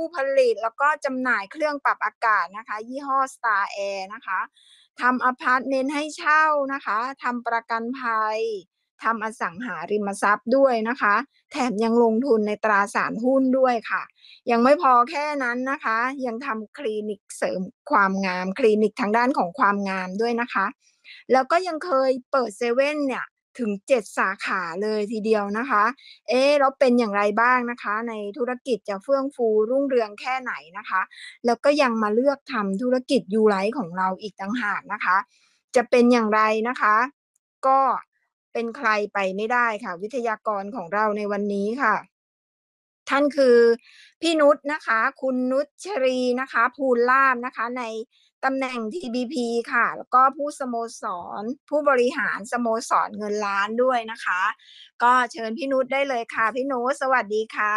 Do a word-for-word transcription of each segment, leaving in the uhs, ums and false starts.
ผลิตแล้วก็จำหน่ายเครื่องปรับอากาศนะคะยี่ห้อ Star Air นะคะทำอพาร์ตเมนต์ให้เช่านะคะทำประกันภัยทำอสังหาริมทรัพย์ด้วยนะคะแถมยังลงทุนในตราสารหุ้นด้วยค่ะยังไม่พอแค่นั้นนะคะยังทำคลินิกเสริมความงามคลินิกทางด้านของความงามด้วยนะคะแล้วก็ยังเคยเปิดเซเว่นเนี่ยถึงเจ็ดสาขาเลยทีเดียวนะคะเอ๊ะแล้วเป็นอย่างไรบ้างนะคะในธุรกิจจะเฟื่องฟูรุ่งเรืองแค่ไหนนะคะแล้วก็ยังมาเลือกทำธุรกิจยูไลท์ของเราอีกต่างหากนะคะจะเป็นอย่างไรนะคะก็เป็นใครไปไม่ได้ค่ะวิทยากรของเราในวันนี้ค่ะท่านคือพี่นุชนะคะคุณนุชชรีนะคะภูลลาภนะคะในตำแหน่ง ที บี พี ค่ะแล้วก็ผู้สโมสรผู้บริหารสโมสรเงินล้านด้วยนะคะก็เชิญพี่นุชได้เลยค่ะพี่นุชสวัสดีค่ะ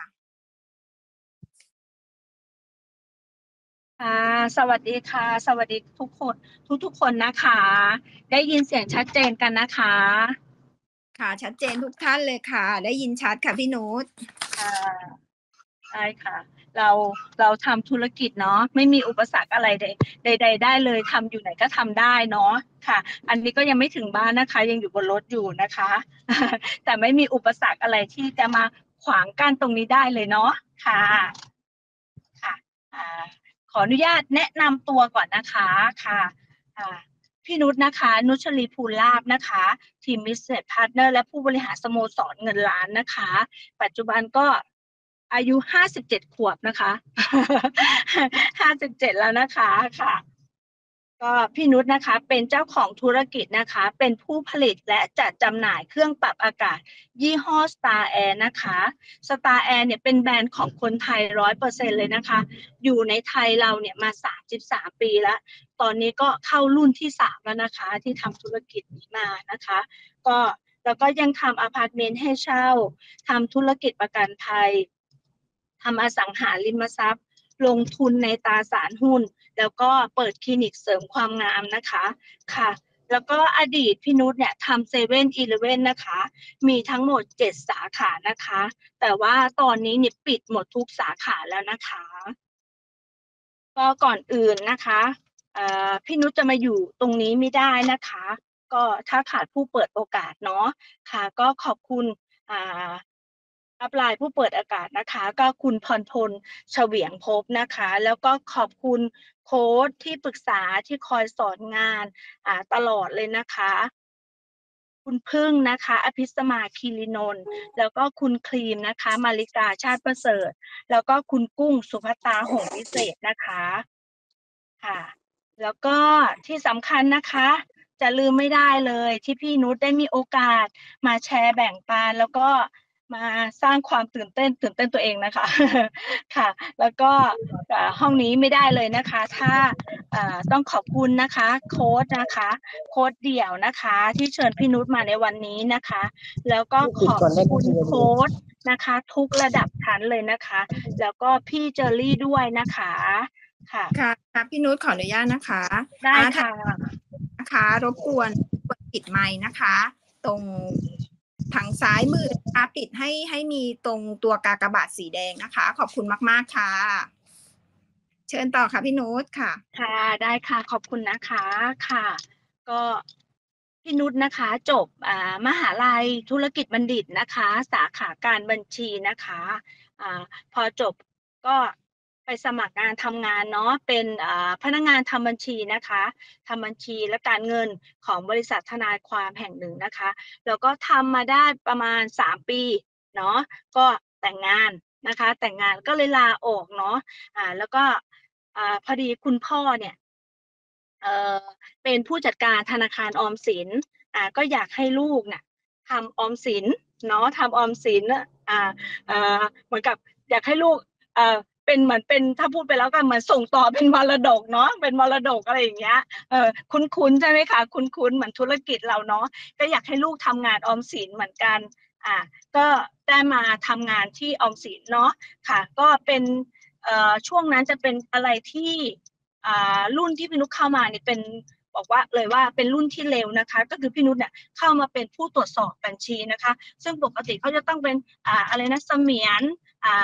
ค่ะสวัสดีค่ะสวัสดีทุกคนทุกทุกคนนะคะได้ยินเสียงชัดเจนกันนะคะค่ะชัดเจนทุกท่านเลยค่ะได้ยินชัดค่ะพี่นุชค่ะใช่ค่ะเราเราทำธุรกิจเนาะไม่มีอุปสรรคอะไรใดใดๆได้เลยทำอยู่ไหนก็ทำได้เนาะค่ะอันนี้ก็ยังไม่ถึงบ้านนะคะยังอยู่บนรถอยู่นะคะแต่ไม่มีอุปสรรคอะไรที่จะมาขวางกั้นตรงนี้ได้เลยเนาะค่ะค่ะอ่าขออนุญาตแนะนำตัวก่อนนะคะค่ะอ่าพี่นุชนะคะนุชลีภูลลาภนะคะทีม Business Partner และผู้บริหารสโมสรเงินล้านนะคะปัจจุบันก็อายุห้าสิบเจ็ดขวบนะคะห้าสิบเจ็ดแล้วนะคะค่ะ ก็พี่นุชนะคะเป็นเจ้าของธุรกิจนะคะเป็นผู้ผลิตและจัดจำหน่ายเครื่องปรับอากาศยี่ห้อ Star Air นะคะ Star Air เนี่ยเป็นแบรนด์ของคนไทย ร้อยเปอร์เซ็นต์ เลยนะคะอยู่ในไทยเราเนี่ยมาสามสิบสามปีแล้วตอนนี้ก็เข้ารุ่นที่สามแล้วนะคะที่ทำธุรกิจนี้มานะคะก็แล้วก็ยังทำอพาร์ตเมนต์ให้เช่าทำธุรกิจประกันภัยทำอสังหาริมทรัพย์ลงทุนในตราสารหุ้น แล้วก็เปิดคลินิกเสริมความงามนะคะค่ะแล้วก็อดีตพี่นุชเนี่ยทำเซเว่นอีเลฟเว่นนะคะมีทั้งหมดเจ็ดสาขานะคะแต่ว่าตอนนี้เนี่ยปิดหมดทุกสาขาแล้วนะคะก็ก่อนอื่นนะคะพี่นุชจะมาอยู่ตรงนี้ไม่ได้นะคะก็ถ้าขาดผู้เปิดโอกาสเนาะค่ะก็ขอบคุณอัพไลน์ผู้เปิดอากาศนะคะก็คุณพรพลเฉวียงภพนะคะแล้วก็ขอบคุณโค้ชที่ปรึกษาที่คอยสอนงานอ่าตลอดเลยนะคะคุณพึ่งนะคะอภิสมาคีรีนนท์แล้วก็คุณครีมนะคะมาริกาชาติประเสริฐแล้วก็คุณกุ้งสุภัตราหงส์วิเศษนะคะค่ะแล้วก็ที่สำคัญนะคะจะลืมไม่ได้เลยที่พี่นุชได้มีโอกาสมาแชร์แบ่งปันแล้วก็มาสร้างความตื่นเต้นตื่นเต้นตัวเองนะคะค่ะแล้วก็ห้องนี้ไม่ได้เลยนะคะถ้าต้องขอบคุณนะคะโค้ชนะคะโค้ชเดี่ยวนะคะที่เชิญพี่นุชมาในวันนี้นะคะแล้วก็ขอบคุณโค้ชนะคะทุกระดับชั้นเลยนะคะแล้วก็พี่เจอรี่ด้วยนะคะค่ะค่ะพี่นุชขออนุญาตนะคะได้ค่ะนะคะรบกวนปิดไมค์นะคะตรงทางซ้ายมือนะคะปิดให้ให้มีตรงตัวกากบาทสีแดงนะคะขอบคุณมากๆค่ะเชิญต่อค่ะพี่นุชค่ะค่ะได้ค่ะขอบคุณนะคะค่ะก็พี่นุชนะคะจบอ่ามหาลัยธุรกิจบัณฑิตนะคะสาขาการบัญชีนะคะอ่าพอจบก็ไปสมัครงานทำงานเนาะเป็นอ่าพนักงานทำบัญชีนะคะทำบัญชีและการเงินของบริษัททนายความแห่งหนึ่งนะคะแล้วก็ทำมาได้ประมาณสามปีเนาะก็แต่งงานนะคะแต่งงานก็เลยลาออกเนาะอ่าแล้วก็อ่าพอดีคุณพ่อเนี่ยเอ่อเป็นผู้จัดการธนาคารออมสินอ่าก็อยากให้ลูกเนี่ยทำออมสินเนาะทำออมสินอ่าอ่าเหมือนกับอยากให้ลูกเอ่อเป็นเหมือนเป็นถ้าพูดไปแล้วก็เหมือนส่งต่อเป็นมรดกเนาะเป็นมรดกอะไรอย่างเงี้ยเออคุ้นๆใช่ไหมคะคุ้นๆเหมือนธุรกิจเราเนาะก็อยากให้ลูกทำงานออมสินเหมือนกันอ่าก็ได้มาทำงานที่ออมสินเนาะค่ะก็เป็นเอ่อช่วงนั้นจะเป็นอะไรที่อ่ารุ่นที่พี่นุชเข้ามาเนี่ยเป็นบอกว่าเลยว่าเป็นรุ่นที่เร็วนะคะก็คือพี่นุชเนี่ยเข้ามาเป็นผู้ตรวจสอบบัญชีนะคะซึ่งปกติเขาจะต้องเป็นอ่าอะไรนะเสมียนอ่า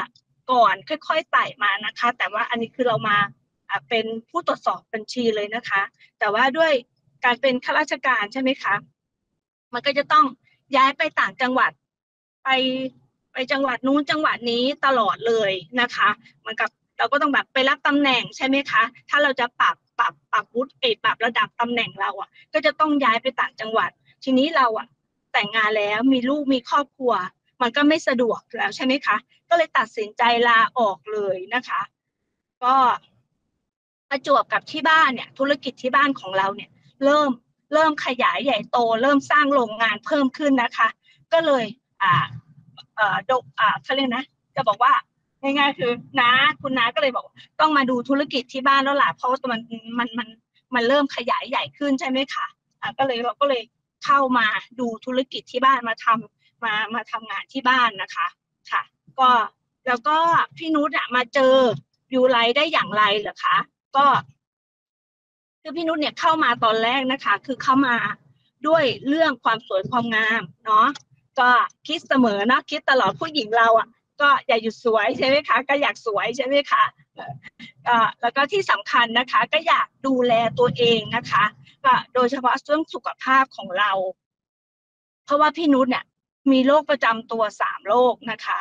ก่อนค่อยๆไต่มานะคะ แต่ว่าอันนี้คือเรามาเป็นผู้ตรวจสอบบัญชีเลยนะคะ แต่ว่าด้วยการเป็นข้าราชการใช่ไหมคะมันก็จะต้องย้ายไปต่างจังหวัดไปไปจังหวัดนู้นจังหวัดนี้ตลอดเลยนะคะเหมือนกับเราก็ต้องแบบไปรับตำแหน่งใช่ไหมคะถ้าเราจะปรับปรับปรับวุฒิเอปรับระดับตำแหน่งเราอ่ะก็จะต้องย้ายไปต่างจังหวัดทีนี้เราอ่ะแต่งงานแล้วมีลูกมีครอบครัวมันก็ไม่สะดวกแล้วใช่ไหมคะก็เลยตัดสินใจลาออกเลยนะคะก็ประจวบกับที่บ้านเนี่ยธุรกิจที่บ้านของเราเนี่ยเริ่มเริ่มขยายใหญ่โตเริ่มสร้างโรงงานเพิ่มขึ้นนะคะก็เลยอ่าเอ่อดอ่าเขาเรียกนะจะบอกว่าง่ายๆคือน้าคุณน้าก็เลยบอกต้องมาดูธุรกิจที่บ้านแล้วล่ะเพราะว่ามันมันมันมันเริ่มขยายใหญ่ขึ้นใช่ไหมคะอ่าก็เลยเราก็เลยเข้ามาดูธุรกิจที่บ้านมาทำมามาทำงานที่บ้านนะคะค่ะก็แล้วก็พี่นุชอะมาเจอยูไลได้อย่างไรเหรอคะก็คือพี่นุชเนี่ยเข้ามาตอนแรกนะคะคือเข้ามาด้วยเรื่องความสวยความงามเนาะก็คิดเสมอเนาะคิดตลอดผู้หญิงเราอ่ะก็อย่าหยุดสวยใช่ไหมคะก็อยากสวยใช่ไหมคะก็แล้วก็ที่สำคัญนะคะก็อยากดูแลตัวเองนะคะก็โดยเฉพาะเรื่องสุขภาพของเราเพราะว่าพี่นุชเนี่ยมีโรคประจำตัวสามโรคนะคะ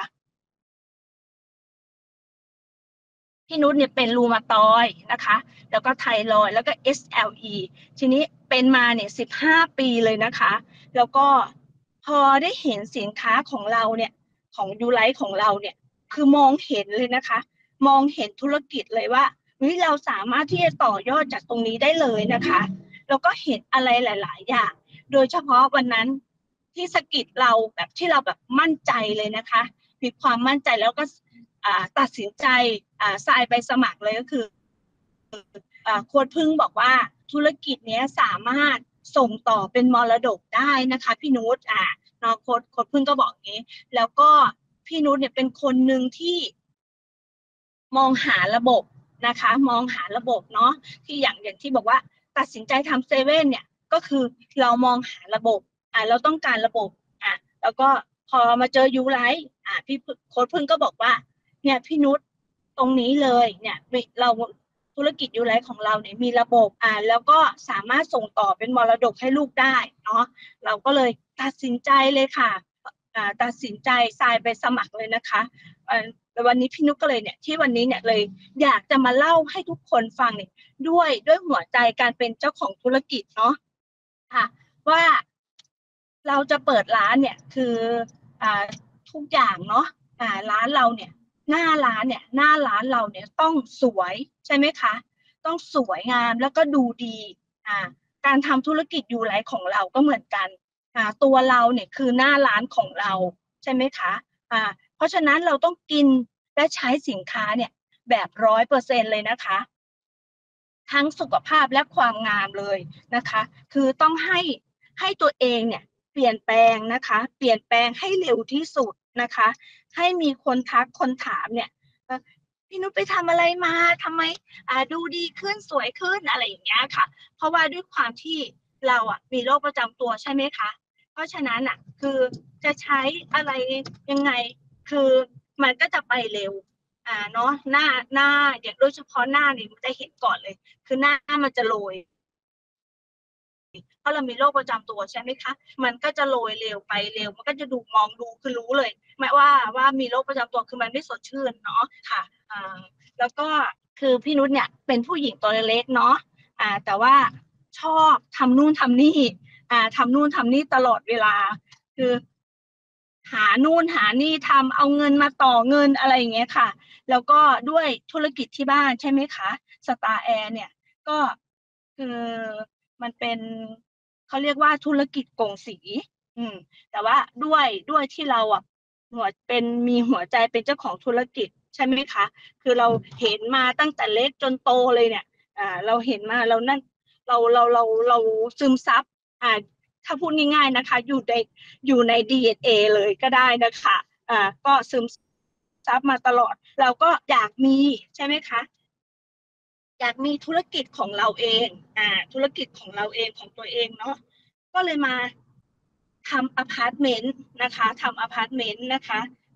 พี่นุชเนี่ยเป็นรูมาตอยด์นะคะแล้วก็ไทรอยด์แล้วก็ เอส แอล อี ทีนี้เป็นมาเนี่ยสิบห้าปีเลยนะคะแล้วก็พอได้เห็นสินค้าของเราเนี่ยของยูไลท์ของเราเนี่ยคือมองเห็นเลยนะคะมองเห็นธุรกิจเลยว่าเฮ้ยเราสามารถที่จะต่อยอดจากตรงนี้ได้เลยนะคะแล้วก็เห็นอะไรหลายๆอย่างโดยเฉพาะวันนั้นที่สะกิดเราแบบที่เราแบบมั่นใจเลยนะคะมีความมั่นใจแล้วก็ตัดสินใจทรายไปสมัครเลยก็คือโค้ชพึ่งบอกว่าธุรกิจนี้สามารถส่งต่อเป็นมรดกได้นะคะพี่นุชอ่าน้องโค้ชโค้ชพึ่งก็บอกอย่างนี้แล้วก็พี่นุชเนี่ยเป็นคนหนึ่งที่มองหาระบบนะคะมองหาระบบเนาะที่อย่างอย่างที่บอกว่าตัดสินใจทำเซเว่นเนี่ยก็คือเรามองหาระบบอ่าเราต้องการระบบอ่าแล้วก็พอมาเจอยูไลท์อ่าพี่โค้ชพึ่งก็บอกว่าเนี่ยพี่นุชตรงนี้เลยเนี่ยเราธุรกิจยูไลท์ของเราเนี่ยมีระบบอ่าแล้วก็สามารถส่งต่อเป็นมรดกให้ลูกได้เนาะเราก็เลยตัดสินใจเลยค่ะอ่าตัดสินใจทรายไปสมัครเลยนะคะวันนี้พี่นุชก็เลยเนี่ยที่วันนี้เนี่ยเลยอยากจะมาเล่าให้ทุกคนฟังเนี่ยด้วยด้วยหัวใจการเป็นเจ้าของธุรกิจเนาะค่ะว่าเราจะเปิดร้านเนี่ยคืออ่าทุกอย่างเนาะอ่าร้านเราเนี่ยหน้าร้านเนี่ยหน้าร้านเราเนี่ยต้องสวยใช่ไหมคะต้องสวยงามแล้วก็ดูดีอ่าการทำธุรกิจยูไลท์ของเราก็เหมือนกันอ่าตัวเราเนี่ยคือหน้าร้านของเราใช่ไหมคะอ่าเพราะฉะนั้นเราต้องกินและใช้สินค้าเนี่ยแบบร้อยเปอร์เซ็นต์เลยนะคะทั้งสุขภาพและความงามเลยนะคะคือต้องให้ให้ตัวเองเนี่ยเปลี่ยนแปลงนะคะเปลี่ยนแปลงให้เร็วที่สุดนะคะให้มีคนทักคนถามเนี่ยพี่นุชไปทำอะไรมาทำไมอ่าดูดีขึ้นสวยขึ้นอะไรอย่างเงี้ยค่ะเพราะว่าด้วยความที่เราอ่ะมีโรคประจำตัวใช่ไหมคะเพราะฉะนั้นอ่ะคือจะใช้อะไรยังไงคือมันก็จะไปเร็วอ่าเนาะหน้าหน้าอย่างโดยเฉพาะหน้าเนี่ยมันจะเห็นก่อนเลยคือหน้ามันจะโรยเพราะเรามีโรคประจำตัวใช่ไหมคะมันก็จะโรยเร็วไปเร็วมันก็จะดูมองดูคือรู้เลยแม้ว่าว่ามีโรคประจำตัวคือมันไม่สดชื่นเนาะค่ะอ่าแล้วก็คือพี่นุชเนี่ยเป็นผู้หญิงตัวเล็กเนาะอ่าแต่ว่าชอบทำนู่นทำนี่อ่าทำนู่นทำนี่ตลอดเวลาคือหานู่นหานี่ทำเอาเงินมาต่อเงินอะไรอย่างเงี้ยค่ะแล้วก็ด้วยธุรกิจที่บ้านใช่ไหมคะสตาร์แอร์เนี่ยก็คือมันเป็นเขาเรียกว่าธุรกิจกงสีอืมแต่ว่าด้วยด้วยที่เราอ่ะหัวเป็นมีหัวใจเป็นเจ้าของธุรกิจใช่ไหมคะคือเราเห็นมาตั้งแต่เล็กจนโตเลยเนี่ยอ่าเราเห็นมาเรานั่นเราเราเราเราซึมซับอ่าถ้าพูดง่ายๆนะคะอยู่ในอยู่ใน ดี เอ็น เอ เลยก็ได้นะคะอ่าก็ซึมซับมาตลอดเราก็อยากมีใช่ไหมคะอยากมีธุรกิจของเราเองอ่าธุรกิจของเราเองของตัวเองเนาะก็เลยมาทำอพาร์ตเมนต์นะคะทำอพาร์ตเมนต์นะคะ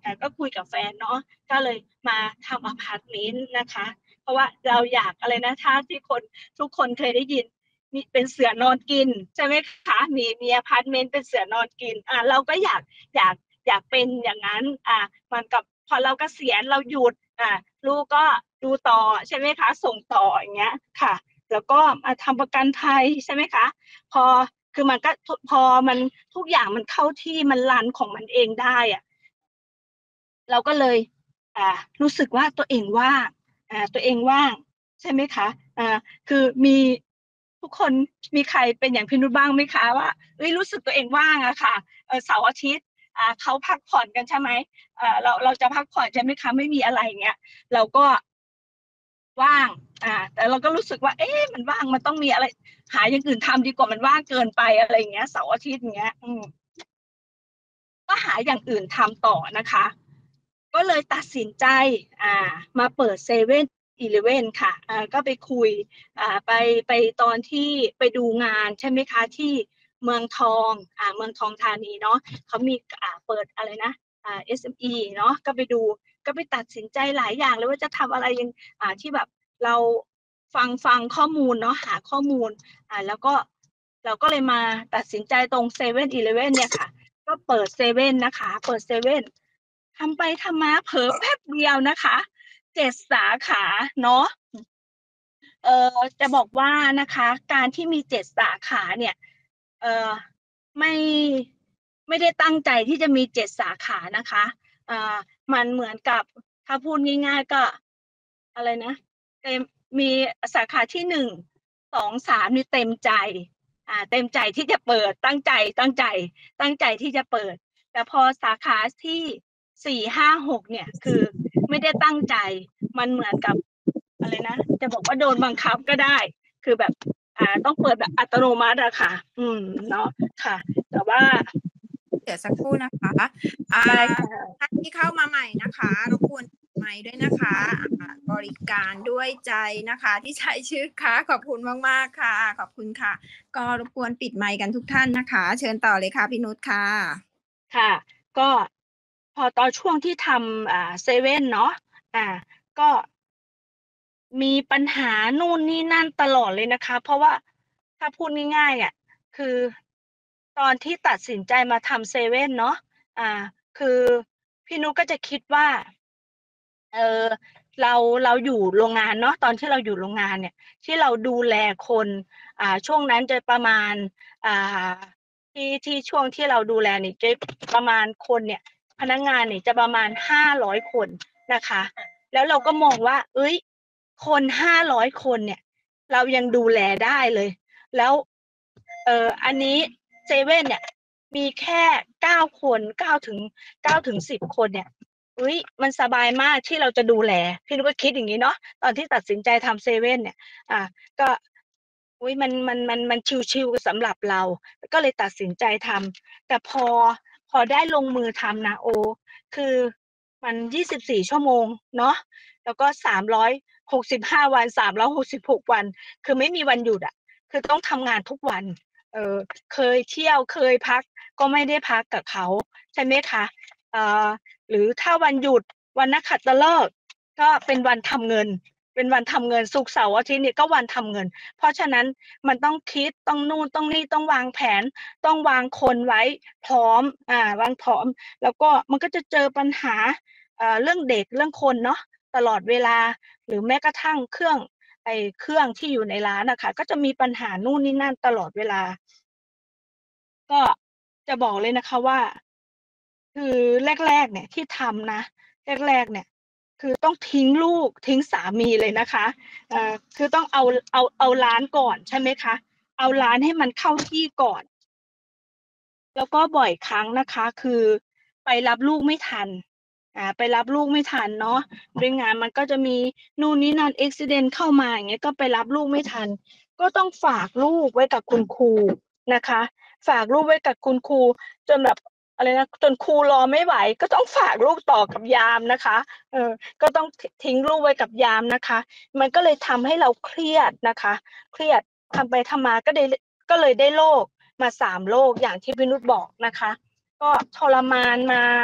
อ่าก็คุยกับแฟนเนาะก็เลยมาทำอพาร์ตเมนต์นะคะเพราะว่าเราอยากอะไรนะถ้าที่คนทุกคนเคยได้ยินมีเป็นเสือนอนกินใช่ไหมคะมีมีอพาร์ตเมนต์เป็นเสือนอนกินอ่าเราก็อยากอยากอยากเป็นอย่างนั้นอ่ามันกับพอเราเกษียณเราหยุดอ่าลูกก็ดูต่อใช่ไหมคะส่งต่ออย่างเงี้ยค่ะแล้วก็มาทำประกันภัยใช่ไหมคะพอคือมันก็พอมันทุกอย่างมันเข้าที่มันรันของมันเองได้อะเราก็เลยอ่ารู้สึกว่าตัวเองว่างอ่าตัวเองว่างใช่ไหมคะอ่าคือมีทุกคนมีใครเป็นอย่างพี่นุชบ้างไหมคะว่าเอ้ยรู้สึกตัวเองว่างอะค่ะเออเสาร์อาทิตย์อ่าเขาพักผ่อนกันใช่ไหมอ่าเราเราจะพักผ่อนใช่ไหมคะไม่มีอะไรเงี้ยเราก็ว่างอ่าแต่เราก็รู้สึกว่าเอ๊ะมันว่างมันต้องมีอะไรหาอย่างอื่นทำดีกว่ามันว่างเกินไปอะไรเงี้ยเสาร์อาทิตย์เงี้ยอืมก็หาอย่างอื่นทำต่อนะคะ ก็เลยตัดสินใจอ่ามาเปิดเซเว่นอีเลฟเว่นค่ะอ่าก็ไปคุยอ่าไปไปตอนที่ไปดูงานใช่ไหมคะที่เมืองทองอ่าเมืองทองธานีเนาะเขามีอ่าเปิดอะไรนะอ่า เอส เอ็ม อี เนาะก็ไปดูก็ไปตัดสินใจหลายอย่างเลยว่าจะทำอะไรยังอ่าที่แบบเราฟังฟังข้อมูลเนาะหาข้อมูลอ่าแล้วก็เราก็เลยมาตัดสินใจตรงเซเว่นอีเลฟเว่นเนี่ยค่ะก็เปิดเซเว่นนะคะเปิดเซเว่น ทำไปทำมาเผลอแป๊บเดียวนะคะเจ็ดสาขาเนาะเอ่อจะบอกว่านะคะการที่มีเจ็ดสาขาเนี่ยเอ่อไม่ไม่ได้ตั้งใจที่จะมีเจ็ดสาขานะคะอ่ามันเหมือนกับถ้าพูดง่ายๆก็อะไรนะเต็มมีสาขาที่หนึ่งสองสามนี่เต็มใจอ่าเต็มใจที่จะเปิดตั้งใจตั้งใจตั้งใจที่จะเปิดแต่พอสาขาที่สี่ห้าหกเนี่ยคือไม่ได้ตั้งใจมันเหมือนกับอะไรนะจะบอกว่าโดนบังคับก็ได้คือแบบอ่าต้องเปิดแบบอัตโนมัติอะค่ะอืมเนาะค่ะแต่ว่าเดี๋ยวสักครู่นะคะอ่าได้ค่ะท่านที่เข้ามาใหม่นะคะรบกวนปิดไมค์ด้วยนะคะอ่าบริการด้วยใจนะคะที่ใช้ชื่อค่ะขอบคุณมากๆค่ะขอบคุณค่ะก็รบกวนปิดไมค์กันทุกท่านนะคะเชิญต่อเลยค่ะพี่นุชค่ะค่ะก็พอตอนช่วงที่ทำอ่าเซเว่นเนาะอ่าก็มีปัญหานู่นนี่นั่นตลอดเลยนะคะเพราะว่าถ้าพูดง่ายๆอ่ะคือตอนที่ตัดสินใจมาทำเซเว่นเนาะอ่าคือพี่นุชก็จะคิดว่า เออเราเราอยู่โรงงานเนาะตอนที่เราอยู่โรงงานเนี่ยที่เราดูแลคนอ่าช่วงนั้นจะประมาณอ่าที่ที่ช่วงที่เราดูแลนี่จะประมาณคนเนี่ยพนักงานเนี่ยจะประมาณห้าร้อยคนนะคะแล้วเราก็มองว่าเอ้ยคนห้าร้อยคนเนี่ยเรายังดูแลได้เลยแล้วเอออันนี้เซเว่นเนี่ยมีแค่เก้าคนเก้าถึงเก้าถึงสิบคนเนี่ย อุ๊ยมันสบายมากที่เราจะดูแลพี่นุ้ยก็คิดอย่างนี้เนาะตอนที่ตัดสินใจทำเซเว่นเนี่ยอ่าก็อุ๊ยมันมันมันมันชิลๆสำหรับเราก็เลยตัดสินใจทำแต่พอพอได้ลงมือทำนะโอคือมันยี่สิบสี่ชั่วโมงเนาะแล้วก็สามร้อยหกสิบห้าวันสามร้อยหกสิบหกวันคือไม่มีวันหยุดอะคือต้องทำงานทุกวันเออเคยเที่ยวเคยพักก็ไม่ได้พักกับเขาใช่ไหมคะเอ่อ หรือถ้าวันหยุดวันนักขัตฤกษ์ก็เป็นวันทำเงินเป็นวันทำเงินศุกร์เสาร์อาทิตย์เนี่ยก็วันทำเงินเพราะฉะนั้นมันต้องคิดต้องนู่นต้องนี่ต้องวางแผนต้องวางคนไว้พร้อมอ่าวางพร้อมแล้วก็มันก็จะเจอปัญหาเอ่อเรื่องเด็กเรื่องคนเนาะตลอดเวลาหรือแม้กระทั่งเครื่องไอ้เครื่องที่อยู่ในร้านนะคะก็จะมีปัญหานู่นนี่นั่นตลอดเวลาก็จะบอกเลยนะคะว่า คือแรกๆเนี่ยที่ทำนะแรกๆเนี่ยคือต้องทิ้งลูกทิ้งสามีเลยนะคะเอ่อคือต้องเอาเอาเอาร้านก่อนใช่ไหมคะเอาร้านให้มันเข้าที่ก่อนแล้วก็บ่อยครั้งนะคะคือไปรับลูกไม่ทันอ่าไปรับลูกไม่ทันเนาะด้วยงานมันก็จะมีนู่นนี่นั่นอุบัติเหตุเข้ามาอย่างเงี้ยก็ไปรับลูกไม่ทันก็ต้องฝากลูกไว้กับคุณครูนะคะฝากลูกไว้กับคุณครูจนแบบ อะไรนะจนครูรอไม่ไหวก็ต้องฝากลูกต่อกับยามนะคะเออก็ต้องทิ้งลูกไว้กับยามนะคะมันก็เลยทำให้เราเครียดนะคะเครียดทำไปทำมาก็ได้ก็เลยได้โรคมาสามโรคอย่างที่พี่นุชบอกนะคะก็ทรมานมา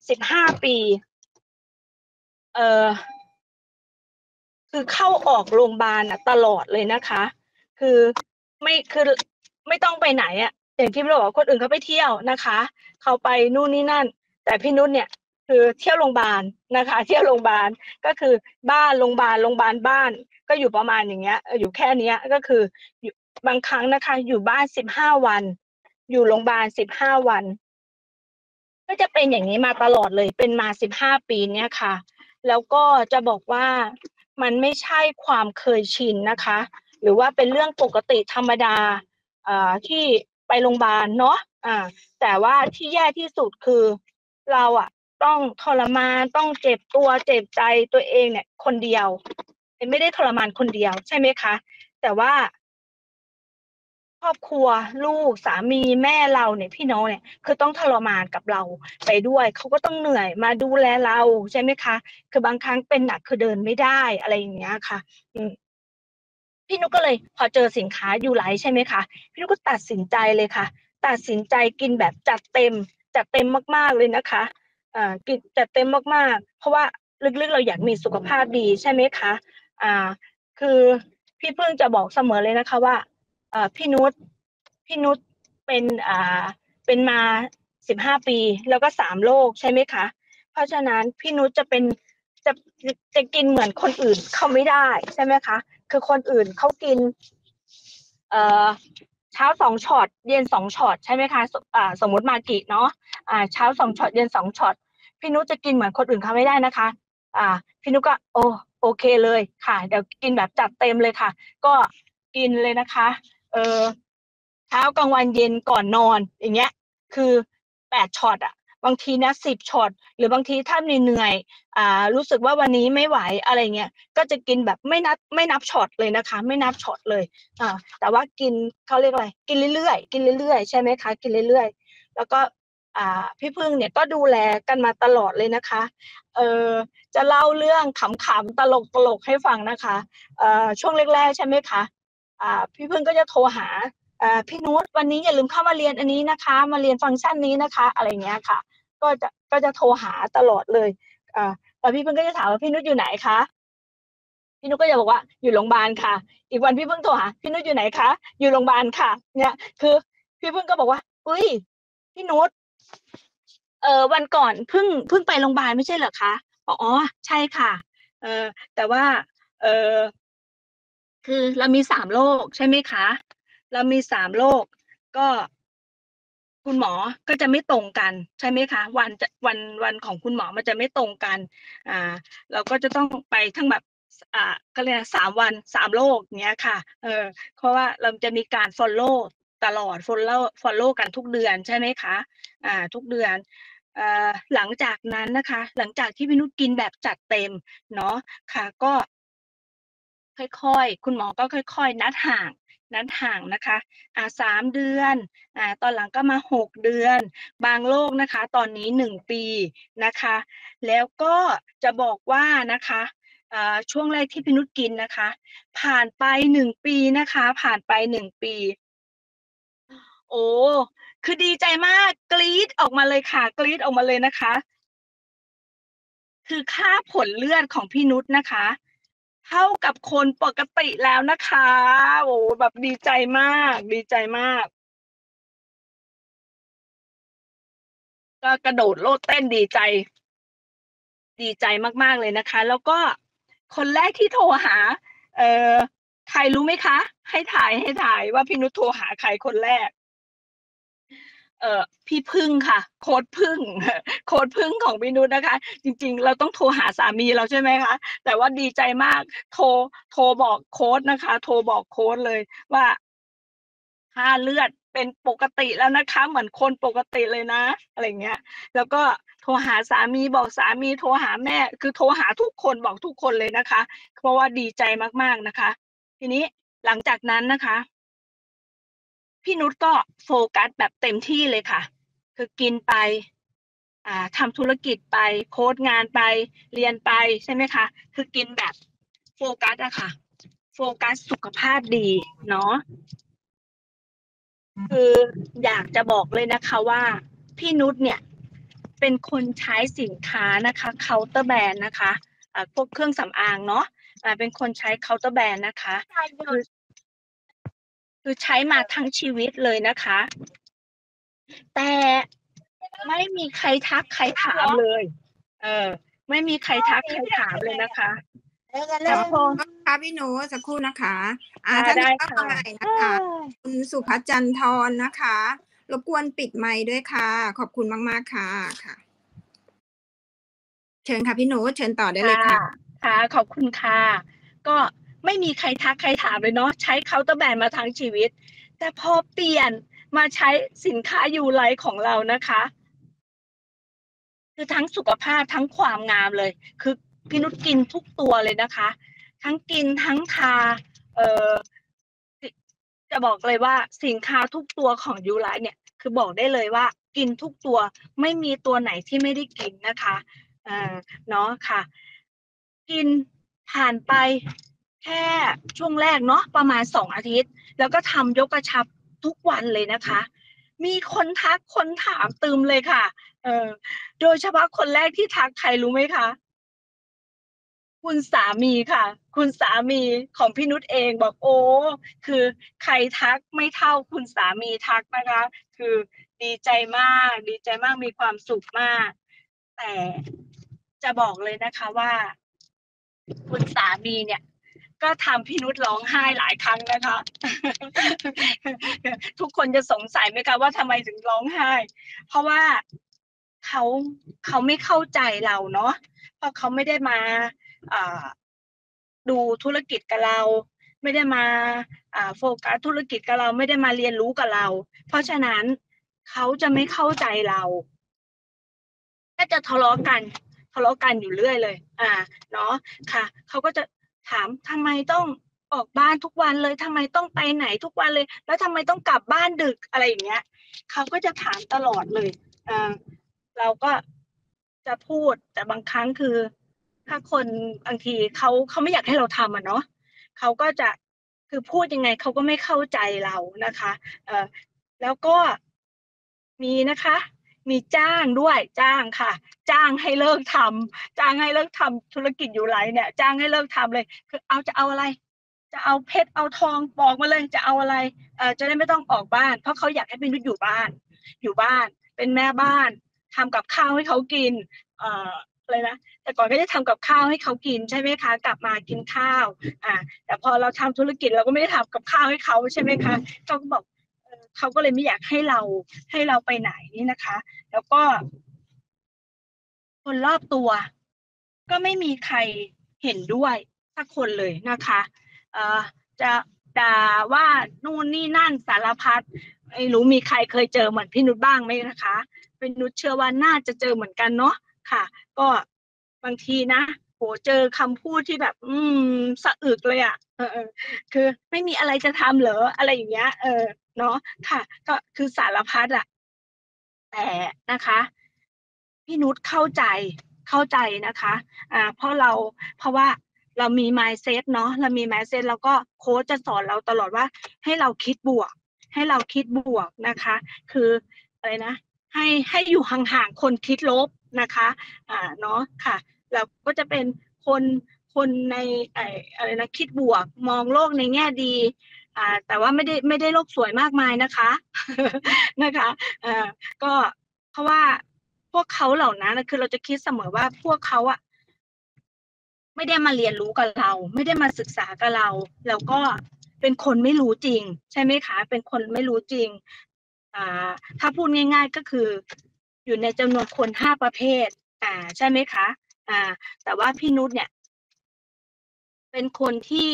สิบห้าปีเอ่อคือเข้าออกโรงพยาบาลตลอดเลยนะคะ คือไม่คือไม่ต้องไปไหนอ่ะอย่างที่เราบอกคนอื่นเขาไปเที่ยวนะคะเขาไปนู่นนี่นั่นแต่พี่นุชเนี่ยคือเที่ยวโรงพยาบาลนะคะเที่ยวโรงพยาบาลก็คือบ้านโรงพยาบาลโรงพยาบาลบ้านก็อยู่ประมาณอย่างเงี้ยอยู่แค่เนี้ยก็คืออยู่บางครั้งนะคะอยู่บ้านสิบห้าวันอยู่โรงพยาบาลสิบห้าวันก็จะเป็นอย่างนี้มาตลอดเลยเป็นมาสิบห้าปีเนี้ยค่ะแล้วก็จะบอกว่ามันไม่ใช่ความเคยชินนะคะหรือว่าเป็นเรื่องปกติธรรมดาอ่าที่ไปโรงพยาบาลเนาะอ่าแต่ว่าที่แย่ที่สุดคือเราอะต้องทรมานต้องเจ็บตัวเจ็บใจตัวเองเนี่ยคนเดียวไม่ได้ทรมานคนเดียวใช่ไหมคะแต่ว่าครอบครัวลูกสามีแม่เราเนี่ยพี่น้องเนี่ยคือต้องทรมานกับเราไปด้วยเขาก็ต้องเหนื่อยมาดูแลเราใช่ไหมคะคือบางครั้งเป็นหนักคือเดินไม่ได้อะไรอย่างเงี้ยค่ะอืมพี่นุกก็เลยพอเจอสินค้ายูไลท์ใช่ไหมคะพี่นุกก็ตัดสินใจเลยค่ะตัดสินใจกินแบบจัดเต็มจัดเต็มมากๆเลยนะคะอ่ากินจัดเต็มมากๆเพราะว่าลึกๆเราอยากมีสุขภาพดีใช่ไหมคะอ่าคือพี่เพิ่งจะบอกเสมอเลยนะคะว่าอ่าพี่นุชพี่นุชเป็นอ่าเป็นมาสิบห้าปีแล้วก็สามโรคใช่ไหมคะเพราะฉะนั้นพี่นุชจะเป็นจะจะกินเหมือนคนอื่นเขาไม่ได้ใช่ไหมคะคือคนอื่นเขากินเอ่อเช้าสองช็อตเย็นสองช็อตใช่ไหมคะอ่าสมมติมากิเนาะอ่าเช้าสองช็อตเย็นสองช็อตพี่นุชจะกินเหมือนคนอื่นเขาไม่ได้นะคะอ่าพี่นุชก็โอโอเคเลยค่ะเดี๋ยวกินแบบจัดเต็มเลยค่ะก็กินเลยนะคะเออเช้ากลางวันเย็นก่อนนอนอย่างเงี้ยคือแปดช็อตอะบางทีนะสิบช็อตหรือบางทีถ้าเหนื่อยๆอ่ารู้สึกว่าวันนี้ไม่ไหวอะไรเงี้ยก็จะกินแบบไม่นับไม่นับช็อตเลยนะคะไม่นับช็อตเลยอ่าแต่ว่ากินเขาเรียกอะไรกินเรื่อยๆกินเรื่อยๆใช่ไหมคะกินเรื่อยๆแล้วก็อ่าพี่พึ่งเนี่ยก็ดูแลกันมาตลอดเลยนะคะเออจะเล่าเรื่องขำๆตลกๆให้ฟังนะคะเอ่อช่วงแรกๆใช่ไหมคะอ่าพี่พึ่งก็จะโทรหาอ่าพี่นุชวันนี้อย่าลืมเข้ามาเรียนอันนี้นะคะมาเรียนฟังก์ชันนี้นะคะอะไรเงี้ยค่ะก็จะก็จะโทรหาตลอดเลยอ่าแล้วพี่พึ่งก็จะถามว่าพี่นุชอยู่ไหนคะพี่นุชก็จะบอกว่าอยู่โรงพยาบาลค่ะอีกวันพี่พึ่งโทรหาพี่นุชอยู่ไหนคะอยู่โรงพยาบาลค่ะเนี่ยคือพี่พึ่งก็บอกว่าอุ้ยพี่นุชเออวันก่อนเพิ่งเพิ่งไปโรงพยาบาลไม่ใช่เหรอคะบอกอ๋อใช่ค่ะเออแต่ว่าเออ คือเรามีสามโรคใช่ไหมคะเรามีสามโรคก็คุณหมอก็จะไม่ตรงกันใช่ไหมคะวันจะวันวันของคุณหมอมันจะไม่ตรงกันอ่าเราก็จะต้องไปทั้งแบบอ่าก็เรียกสามวันสามโรคเนี้ยค่ะเออเพราะว่าเราจะมีการ follow ตลอด follow follow กันทุกเดือนใช่ไหมคะอ่าทุกเดือนเอ่อหลังจากนั้นนะคะหลังจากที่พี่นุชกินแบบจัดเต็มเนาะค่ะก็ ค่อยๆ คุณหมอก็ค่อยๆ นัดห่างนัดห่างนะคะอ่าสามเดือนอ่าตอนหลังก็มาหกเดือน บางโรคนะคะ ตอนนี้หนึ่งปีนะคะ แล้วก็จะบอกว่านะคะอ่าช่วงแรกที่พี่นุชกินนะคะ ผ่านไปหนึ่งปีนะคะ ผ่านไปหนึ่งปี โอ้คือดีใจมากกรี๊ดออกมาเลยค่ะกรี๊ดออกมาเลยนะคะคือค่าผลเลือดของพี่นุชนะคะเท่ากับคนปกติแล้วนะคะโอ้แบบดีใจมากดีใจมากก็กระโดดโลดเต้นดีใจดีใจมากๆเลยนะคะแล้วก็คนแรกที่โทรหาเอ่อใครรู้ไหมคะให้ถ่ายให้ถ่ายว่าพี่นุชโทรหาใครคนแรก เอ่อพี่พึ่งค่ะโค้ดพึ่งโค้ดพึ่งของพี่นุชนะคะจริงๆเราต้องโทรหาสามีเราใช่ไหมคะแต่ว่าดีใจมากโทรโทรบอกโค้ดนะคะโทรบอกโค้ดเลยว่าค่าเลือดเป็นปกติแล้วนะคะเหมือนคนปกติเลยนะอะไรเงี้ยแล้วก็โทรหาสามีบอกสามีโทรหาแม่คือโทรหาทุกคนบอกทุกคนเลยนะคะเพราะว่าดีใจมากๆนะคะทีนี้หลังจากนั้นนะคะพี่นุชก็โฟกัสแบบเต็มที่เลยค่ะคือกินไป อ่าทำธุรกิจไปโค้ดงานไปเรียนไปใช่ไหมคะคือกินแบบโฟกัสอะค่ะโฟกัสสุขภาพดีเนาะคืออยากจะบอกเลยนะคะว่าพี่นุชเนี่ยเป็นคนใช้สินค้านะคะเคาน์เตอร์แบรนด์นะคะอ่าพวกเครื่องสำอางเนาะอ่าเป็นคนใช้เคาน์เตอร์แบรนด์นะคะคือคือใช้มาทั้งชีวิตเลยนะคะ แต่ไม่มีใครทักใครถามเลย เออ ไม่มีใครทักใครถามเลยนะคะแต่พอค่ะพี่หนูสักครู่นะคะอ่าอ่าท่านได้นี้ก็ค่ะมาใหม่นะคะคุณสุภัสจันทรนะคะรบกวนปิดไมค์ด้วยค่ะขอบคุณมากๆค่ะค่ะ เชิญค่ะพี่หนูเชิญต่อได้เลยค่ะค่ะขอบคุณค่ะ ก็ไม่มีใครทักใครถามเลยเนาะใช้เคาน์เตอร์แบรนด์มาทั้งชีวิต แต่พอเปลี่ยนมาใช้สินค้ายูไลท์ของเรานะคะ คือทั้งสุขภาพทั้งความงามเลย คือพี่นุชกินทุกตัวเลยนะคะ ทั้งกินทั้งทาเอ่อจะบอกเลยว่าสินค้าทุกตัวของยูไลท์เนี่ยคือบอกได้เลยว่ากินทุกตัวไม่มีตัวไหนที่ไม่ได้กินนะคะเอ่อเนาะค่ะ กินผ่านไปแค่ช่วงแรกเนาะประมาณสองอาทิตย์แล้วก็ทำยกกระชับทุกวันเลยนะคะ มีคนทักคนถามตืมเลยค่ะเออโดยเฉพาะคนแรกที่ทักใครรู้ไหมคะคุณสามีค่ะ คุณสามีของพี่นุชเองบอกโอ้คือใครทักไม่เท่าคุณสามีทักนะคะคือดีใจมากดีใจมากมีความสุขมากแต่จะบอกเลยนะคะว่าคุณสามีเนี่ยก็ทำพี่นุชร้องไห้หลายครั้งนะคะทุกคนจะสงสัยไหมคะว่าทำไมถึงร้องไห้เพราะว่าเขาเขาไม่เข้าใจเราเนาะเพราะเขาไม่ได้มาดูธุรกิจกับเราไม่ได้มาโฟกัสธุรกิจกับเราไม่ได้มาเรียนรู้กับเราเพราะฉะนั้นเขาจะไม่เข้าใจเราก็จะทะเลาะกันทะเลาะกันอยู่เรื่อยเลยอ่าเนาะค่ะเขาก็จะถามทำไมต้องออกบ้านทุกวันเลยทำไมต้องไปไหนทุกวันเลยแล้วทำไมต้องกลับบ้านดึกอะไรอย่างเงี้ยเขาก็จะถามตลอดเลยอ่าเราก็จะพูดแต่บางครั้งคือถ้าคนบางทีเขาเขาไม่อยากให้เราทำอ่ะเนาะเขาก็จะคือพูดยังไงเขาก็ไม่เข้าใจเรานะคะเอ่อแล้วก็มีนะคะมีจ้างด้วยจ้างค่ะจ้างให้เลิกทำจ้างให้เลิกทำธุรกิจอยู่ไรเนี่ยจ้างให้เลิกทำเลยคือเอาจะเอาอะไรจะเอาเพชรเอาทองบอกมาเลยจะเอาอะไรเอ่อจะได้ไม่ต้องออกบ้านเพราะเขาอยากให้พี่นุชอยู่บ้านอยู่บ้านเป็นแม่บ้านทำกับข้าวให้เขากินเอ่ออะไรนะแต่ก่อนก็จะทำกับข้าวให้เขากินใช่ไหมคะกลับมากินข้าวอ่าแต่พอเราทำธุรกิจเราก็ไม่ได้ทำกับข้าวให้เขาใช่ไหมคะเขาก็บอกเขาก็เลยไม่อยากให้เราให้เราไปไหนนี่นะคะ แล้วก็คนรอบตัวก็ไม่มีใครเห็นด้วยสักคนเลยนะคะเอ่อจะด่าว่านู่นนี่นั่นสารพัดไม่รู้มีใครเคยเจอเหมือนพี่นุชบ้างไหมนะคะพี่นุชเชื่อว่าน่าจะเจอเหมือนกันเนาะค่ะก็บางทีนะโหเจอคำพูดที่แบบอืมสะอึกเลยอ่ะเออคือไม่มีอะไรจะทำเหรออะไรอย่างเงี้ยเออเนาะค่ะก็คือสารพัดอ่ะแต่นะคะพี่นุชเข้าใจเข้าใจนะคะอ่าเพราะเราเพราะว่าเรามี mindset เนาะเรามี mindset แล้วก็โค้ชจะสอนเราตลอดว่าให้เราคิดบวกให้เราคิดบวกนะคะคืออะไรนะให้ให้อยู่ห่างๆคนคิดลบนะคะอ่าเนาะค่ะเราก็จะเป็นคนคนในไอ้อะไรนะคิดบวกมองโลกในแง่ดีอ่าแต่ว่าไม่ได้ไม่ได้โลกสวยมากมายนะคะนะคะอ่าก็เพราะว่าพวกเขาเหล่านั้นคือเราจะคิดเสมอว่าพวกเขาอะไม่ได้มาเรียนรู้กับเราไม่ได้มาศึกษากับเราแล้วก็เป็นคนไม่รู้จริงใช่ไหมคะเป็นคนไม่รู้จริงอ่าถ้าพูดง่ายๆก็คืออยู่ในจำนวนคนห้าประเภทอ่าใช่ไหมคะอ่าแต่ว่าพี่นุชเนี่ยเป็นคนที่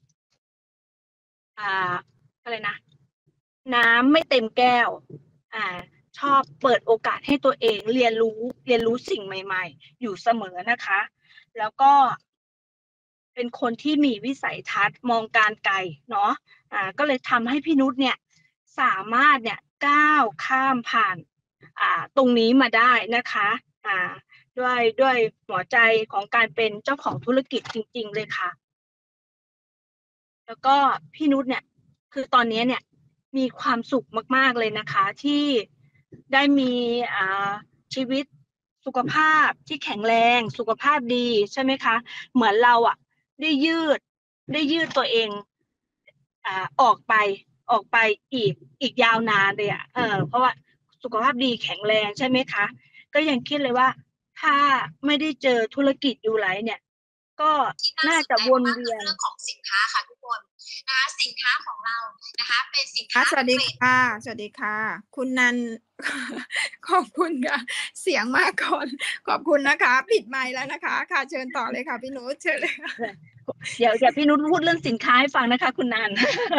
อ่าอะไรนะน้ำไม่เต็มแก้วอ่าชอบเปิดโอกาสให้ตัวเองเรียนรู้เรียนรู้สิ่งใหม่ๆอยู่เสมอนะคะแล้วก็เป็นคนที่มีวิสัยทัศน์มองการไกลเนาะอ่าก็เลยทำให้พี่นุชเนี่ยสามารถเนี่ยก้าวข้ามผ่านอ่าตรงนี้มาได้นะคะอ่าด้วยด้วยหัวใจของการเป็นเจ้าของธุรกิจจริงๆเลยค่ะ แล้วก็พี่นุชเนี่ยคือตอนนี้เนี่ยมีความสุขมากๆเลยนะคะที่ได้มีอ่าชีวิตสุขภาพที่แข็งแรงสุขภาพดีใช่ไหมคะเหมือนเราอ่ะได้ยืดได้ยืดตัวเองอ่าออกไปออกไปอีกอีกยาวนานเลยอ่ะเออเพราะว่าสุขภาพดีแข็งแรงใช่ไหมคะก็ยังคิดเลยว่าถ้าไม่ได้เจอธุรกิจยูไลท์เนี่ยก็น่าจะวนเวียนเรื่องของสินค้าค่ะทุกคนนะคะสินค้าของเรานะคะเป็นสินค้าสวัสดีค่ะสวัสดีค่ะคุณนัน ขอบคุณค่ะเสียงมากก่อนขอบคุณนะคะปิดไมค์แล้วนะคะค่ะเชิญต่อเลยค่ะพี่นุชเชิญเลยค่ะเดี๋ยวเดี๋ยวพี่นุชพูดเรื่องสินค้าให้ฟังนะคะคุณนัน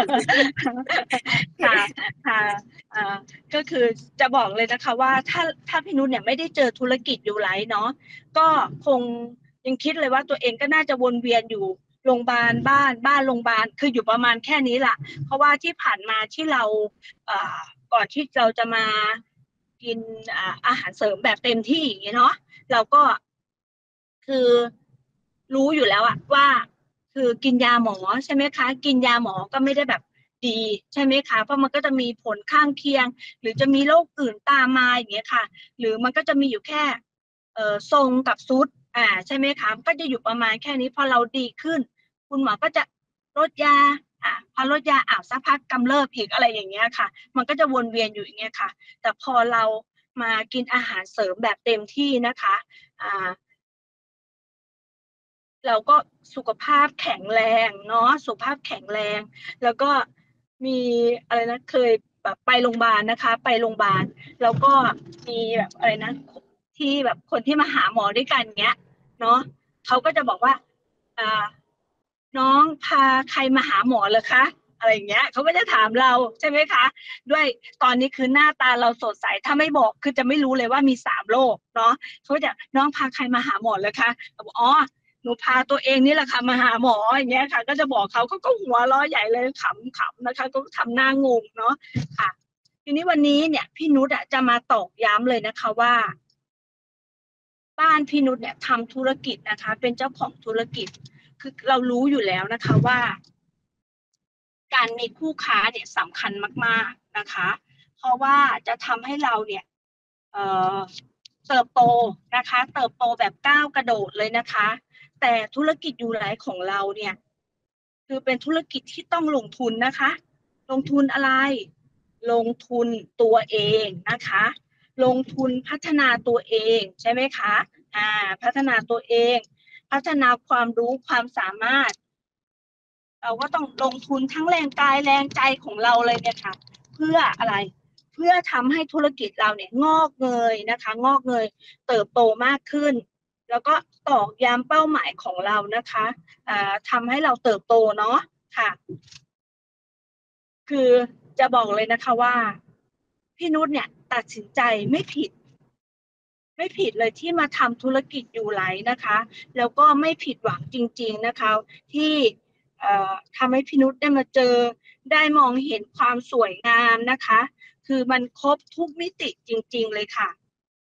ค่ะค่ะอ่าก็คือจะบอกเลยนะคะว่าถ้าถ้าพี่นุชเนี่ยไม่ได้เจอธุรกิจยูไลท์เนาะก็คงยังคิดเลยว่าตัวเองก็น่าจะวนเวียนอยู่โรงพยาบาลบ้านบ้านโรงพยาบาลคืออยู่ประมาณแค่นี้แหละเพราะว่าที่ผ่านมาที่เราอ่าก่อนที่เราจะมากินอ่าอาหารเสริมแบบเต็มที่อย่างเงี้ยเนาะเราก็คือรู้อยู่แล้วอะว่าคือกินยาหมอใช่ไหมคะกินยาหมอก็ไม่ได้แบบดีใช่ไหมคะเพราะมันก็จะมีผลข้างเคียงหรือจะมีโรคอื่นตามมาอย่างเงี้ยค่ะหรือมันก็จะมีอยู่แค่เอ่อทรงกับซุดอ่าใช่ไหมคะก็จะอยู่ประมาณแค่นี้พอเราดีขึ้นคุณหมอก็จะลดยาอ่าพอลดยาอ้าวสักพักกำเริบอีกอะไรอย่างเงี้ยค่ะมันก็จะวนเวียนอยู่อย่างเงี้ยค่ะแต่พอเรามากินอาหารเสริมแบบเต็มที่นะคะอ่าเราก็สุขภาพแข็งแรงเนาะสุขภาพแข็งแรงแล้วก็มีอะไรนะเคยแบบไปโรงพยาบาลนะคะไปโรงพยาบาลแล้วก็มีแบบอะไรนะที่แบบคนที่มาหาหมอด้วยกันเงี้ยเนาะเขาก็จะบอกว่าอ่าน้องพาใครมาหาหมอเหรอคะอะไรอย่างเงี้ยเขาก็จะถามเราใช่ไหมคะด้วยตอนนี้คือหน้าตาเราสดใสถ้าไม่บอกคือจะไม่รู้เลยว่ามีสามโรคเนาะเขาจะน้องพาใครมาหาหมอเหรอคะบอกอ๋อหนูพาตัวเองนี่แหละค่ะมาหาหมออย่างเงี้ยค่ะก็จะบอกเขาเขาก็หัวเราะใหญ่เลยขำๆนะคะก็ทำหน้างงเนาะค่ะทีนี้วันนี้เนี่ยพี่นุชจะมาตอกย้ำเลยนะคะว่าบ้านพี่นุชเนี่ยทำธุรกิจนะคะเป็นเจ้าของธุรกิจคือเรารู้อยู่แล้วนะคะว่าการมีคู่ค้าเนี่ยสำคัญมากๆนะคะเพราะว่าจะทำให้เราเนี่ยเอ่อเติบโตนะคะเติบโตแบบก้าวกระโดดเลยนะคะแต่ธุรกิจยูไลท์ของเราเนี่ยคือเป็นธุรกิจที่ต้องลงทุนนะคะลงทุนอะไรลงทุนตัวเองนะคะลงทุนพัฒนาตัวเองใช่ไหมคะอ่าพัฒนาตัวเองพัฒนาความรู้ความสามารถเราก็ต้องลงทุนทั้งแรงกายแรงใจของเราเลยเนี่ยค่ะเพื่ออะไรเพื่อทำให้ธุรกิจเราเนี่ยงอกเงยนะคะงอกเงยเติบโตมากขึ้นแล้วก็ตอกย้ำเป้าหมายของเรานะคะอ่าทำให้เราเติบโตเนาะค่ะคือจะบอกเลยนะคะว่าพี่นุชเนี่ยตัดสินใจไม่ผิดไม่ผิดเลยที่มาทำธุรกิจยูไลท์นะคะแล้วก็ไม่ผิดหวังจริงๆนะคะที่เอ่อทำให้พี่นุชได้มาเจอได้มองเห็นความสวยงามนะคะคือมันครบทุกมิติจริงๆเลยค่ะ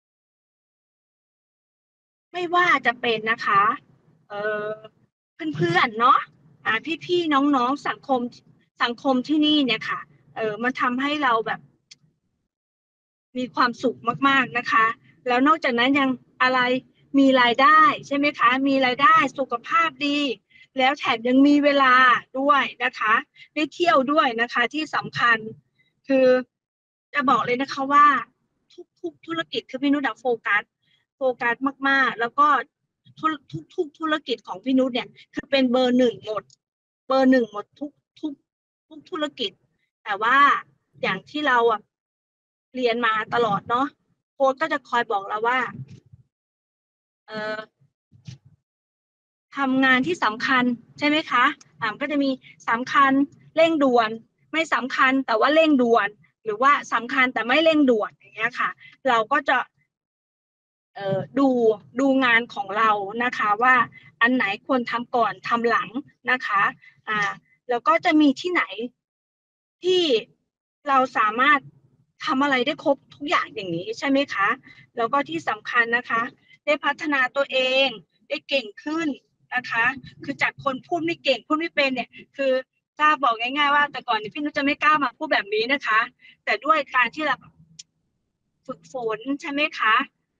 ไม่ว่าจะเป็นนะคะเอ่อเพื่อนๆเนาะอ่าพี่ๆน้องๆสังคมสังคมที่นี่เนี่ยค่ะเออมันทำให้เราแบบมีความสุขมากๆนะคะแล้วนอกจากนั้นยังอะไรมีรายได้ใช่ไหมคะมีรายได้สุขภาพดีแล้วแถมยังมีเวลาด้วยนะคะได้เที่ยวด้วยนะคะที่สำคัญคือจะบอกเลยนะคะว่าทุกๆธุรกิจคือพี่นุชโฟกัสโฟกัสมากๆแล้วก็ทุกทุกธุรกิจของพี่นุชเนี่ยคือเป็นเบอร์หนึ่งหมดเบอร์หนึ่งหมดทุกทุกทุกธุรกิจแต่ว่าอย่างที่เราอ่ะเรียนมาตลอดเนาะโค้ชก็จะคอยบอกเราว่าเอ่อทำงานที่สำคัญใช่ไหมคะอ่าก็จะมีสำคัญเร่งด่วนไม่สำคัญแต่ว่าเร่งด่วนหรือว่าสำคัญแต่ไม่เร่งด่วนอย่างเงี้ยค่ะเราก็จะเอ่อดูดูงานของเรานะคะว่าอันไหนควรทำก่อนทำหลังนะคะอ่าแล้วก็จะมีที่ไหนที่เราสามารถทำอะไรได้ครบทุกอย่างอย่างนี้ใช่ไหมคะแล้วก็ที่สำคัญนะคะได้พัฒนาตัวเองได้เก่งขึ้นนะคะคือจากคนพูดไม่เก่งพูดไม่เป็นเนี่ยคือถ้าบอกง่ายๆว่าแต่ก่อนพี่นุชจะไม่กล้ามาพูดแบบนี้นะคะแต่ด้วยการที่เราฝึกฝนใช่ไหมคะ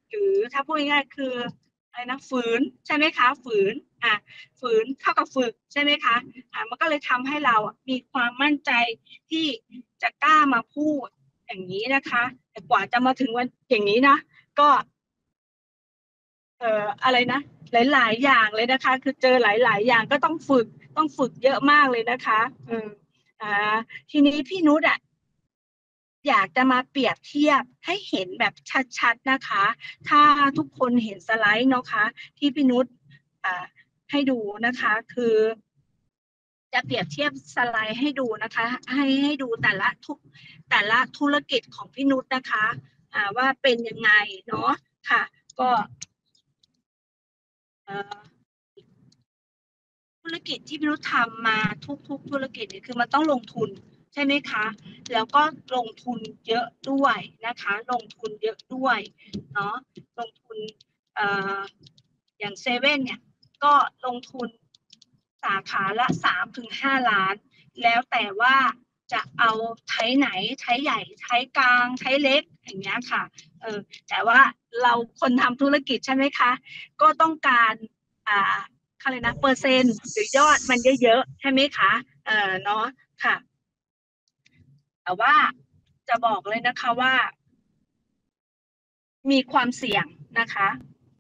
หรือถ้าพูดง่ายๆคืออะไรนะฝืนใช่ไหมคะฝืนอ่ะฝืนเท่ากับฝึกใช่ไหมคะอ่ะมันก็เลยทำให้เรามีความมั่นใจที่จะกล้ามาพูดอย่างนี้นะคะแต่กว่าจะมาถึงวันอย่างนี้นะก็เอ่ออะไรนะหลายๆอย่างเลยนะคะคือเจอหลายๆอย่างก็ต้องฝึกต้องฝึกเยอะมากเลยนะคะอืมอ่าทีนี้พี่นุชอ่ะอยากจะมาเปรียบเทียบให้เห็นแบบชัดๆนะคะถ้าทุกคนเห็นสไลด์เนาะคะที่พี่นุชอ่าให้ดูนะคะคือจะเปรียบเทียบสไลด์ให้ดูนะคะให้ให้ดูแต่ละทุกแต่ละธุรกิจของพี่นุชนะคะอ่าว่าเป็นยังไงเนาะค่ะก็เอ่อ ธุรกิจที่พี่นุชทำมาทุกๆธุรกิจเนี่ยคือมันต้องลงทุนใช่ไหมคะแล้วก็ลงทุนเยอะด้วยนะคะลงทุนเยอะด้วยเนาะลงทุนเอ่ออย่างเซเว่นเนี่ยก็ลงทุนสาขาละสามถึงห้าล้านแล้วแต่ว่าจะเอาใช้ไหนใช้ใหญ่ใช้กลางใช้เล็กอย่างเงี้ยค่ะเออแต่ว่าเราคนทำธุรกิจใช่ไหมคะก็ต้องการอ่าอะไรนะเปอร์เซ็นต์หรือยอดมันเยอะๆใช่ไหมคะเออเนาะค่ะแต่ว่าจะบอกเลยนะคะว่ามีความเสี่ยงนะคะ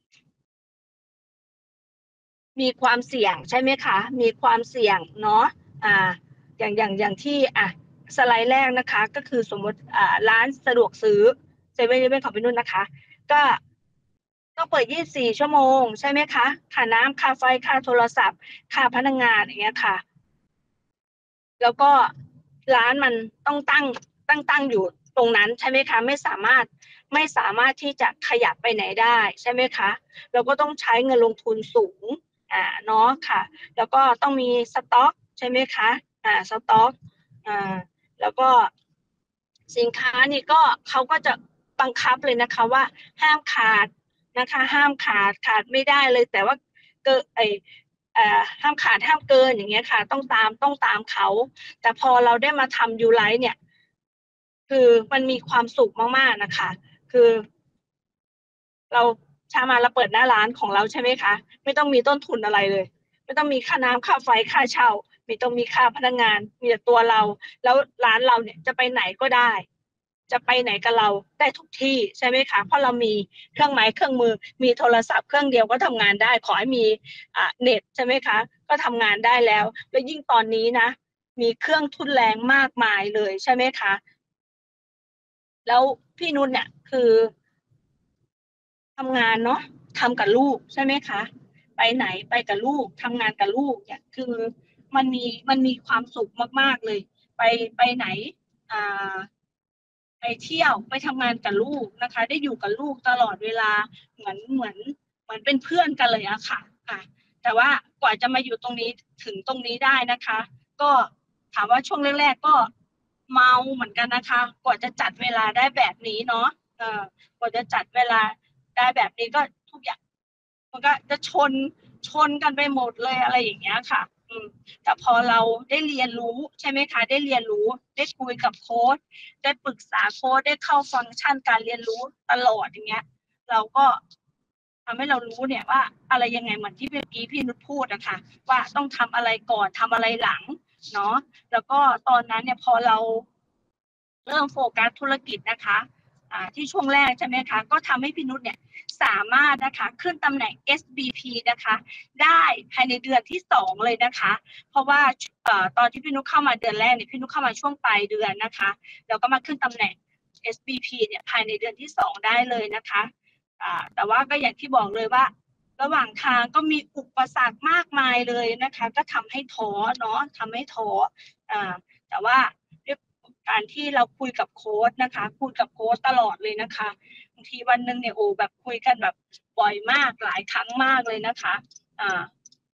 มีความเสี่ยงใช่ไหมคะมีความเสี่ยงเนาะอ่าอย่างอย่างอย่างที่อ่ะสไลด์แรกนะคะก็คือสมมติอ่าร้านสะดวกซื้อเซเว่นเว่นของพี่นุ่นนะคะก็ต้องเปิดยี่สิบสี่ชั่วโมงใช่ไหมคะค่าน้ำค่าไฟค่าโทรศัพท์ค่าพนักงานอย่างเงี้ยค่ะ แล้วก็ร้านมันต้องตั้งตั้งตั้งอยู่ตรงนั้นใช่ไหมคะไม่สามารถไม่สามารถที่จะขยับไปไหนได้ใช่ไหมคะเราก็ต้องใช้เงินลงทุนสูงอ่าเนาะค่ะแล้วก็ต้องมีสต็อกใช่ไหมคะอ่าสต็อกอ่าแล้วก็สินค้านี่ก็เขาก็จะบังคับเลยนะคะว่าห้ามขาดนะคะห้ามขาดขาดไม่ได้เลยแต่ว่าเกิดไอ เอ่อห้ามขาดห้ามเกินอย่างเงี้ยค่ะต้องตามต้องตามเขาแต่พอเราได้มาทำยูไลท์เนี่ยคือมันมีความสุขมากๆนะคะคือเราชามาเราเปิดหน้าร้านของเราใช่ไหมคะไม่ต้องมีต้นทุนอะไรเลยไม่ต้องมีค่าน้ำค่าไฟค่าเช่าไม่ต้องมีค่าพนักงานมีแต่ตัวเราแล้วร้านเราเนี่ยจะไปไหนก็ได้จะไปไหนกับเราได้ทุกที่ใช่ไหมคะเพราะเรามีเครื่องไม้เครื่องมือมีโทรศัพท์เครื่องเดียวก็ทำงานได้ขอให้มีอ่าเน็ตใช่ไหมคะก็ทำงานได้แล้วแล้วยิ่งตอนนี้นะมีเครื่องทุนแรงมากมายเลยใช่ไหมคะแล้วพี่นุ่นเนี่ยคือทำงานเนาะทำกับลูกใช่ไหมคะไปไหนไปกับลูกทำงานกับลูกเนี่ยคือมันมีมันมีความสุขมากๆเลยไปไปไหนอ่า ไปเที่ยวไปทำงานกับลูกนะคะได้อยู่กับลูกตลอดเวลาเหมือนเหมือนเหมือนเป็นเพื่อนกันเลยอะค่ะค่ะแต่ว่ากว่าจะมาอยู่ตรงนี้ถึงตรงนี้ได้นะคะก็ถามว่าช่วงแรกๆก็เมาเหมือนกันนะคะกว่าจะจัดเวลาได้แบบนี้เนาะเออกว่าจะจัดเวลาได้แบบนี้ก็ทุกอย่างมันก็จะชนชนกันไปหมดเลยอะไรอย่างเงี้ยค่ะอืมแต่พอเราได้เรียนรู้ใช่ไหมคะได้เรียนรู้ได้คุยกับโค้ช ได้ปรึกษาโค้ชได้เข้าฟังก์ชันการเรียนรู้ตลอดอย่างเงี้ยเราก็ทำให้เรารู้เนี่ยว่าอะไรยังไงเหมือนที่เมื่อกี้พี่นุชพูดนะคะว่าต้องทำอะไรก่อนทำอะไรหลังเนาะแล้วก็ตอนนั้นเนี่ยพอเราเริ่มโฟกัสธุรกิจนะคะอ่าที่ช่วงแรกใช่ไหมคะก็ทำให้พี่นุชเนี่ยสามารถนะคะขึ้นตำแหน่ง เอส บี พี นะคะได้ภายในเดือนที่สองเลยนะคะเพราะว่าเอ่อตอนที่พี่นุชเข้ามาเดือนแรกเนี่ยพี่นุชเข้ามาช่วงปลายเดือนนะคะแล้วก็มาขึ้นตำแหน่ง เอส บี พี เนี่ยภายในเดือนที่สองได้เลยนะคะอ่าแต่ว่าก็อย่างที่บอกเลยว่าระหว่างทางก็มีอุปสรรคมากมายเลยนะคะก็ทำให้ท้อเนาะทำให้ท้ออ่าแต่ว่าด้วยการที่เราคุยกับโค้ชนะคะคุยกับโค้ชตลอดเลยนะคะบางทีวันหนึ่งเนี่ยโอ้แบบคุยกันแบบบ่อยมากหลายครั้งมากเลยนะคะอ่า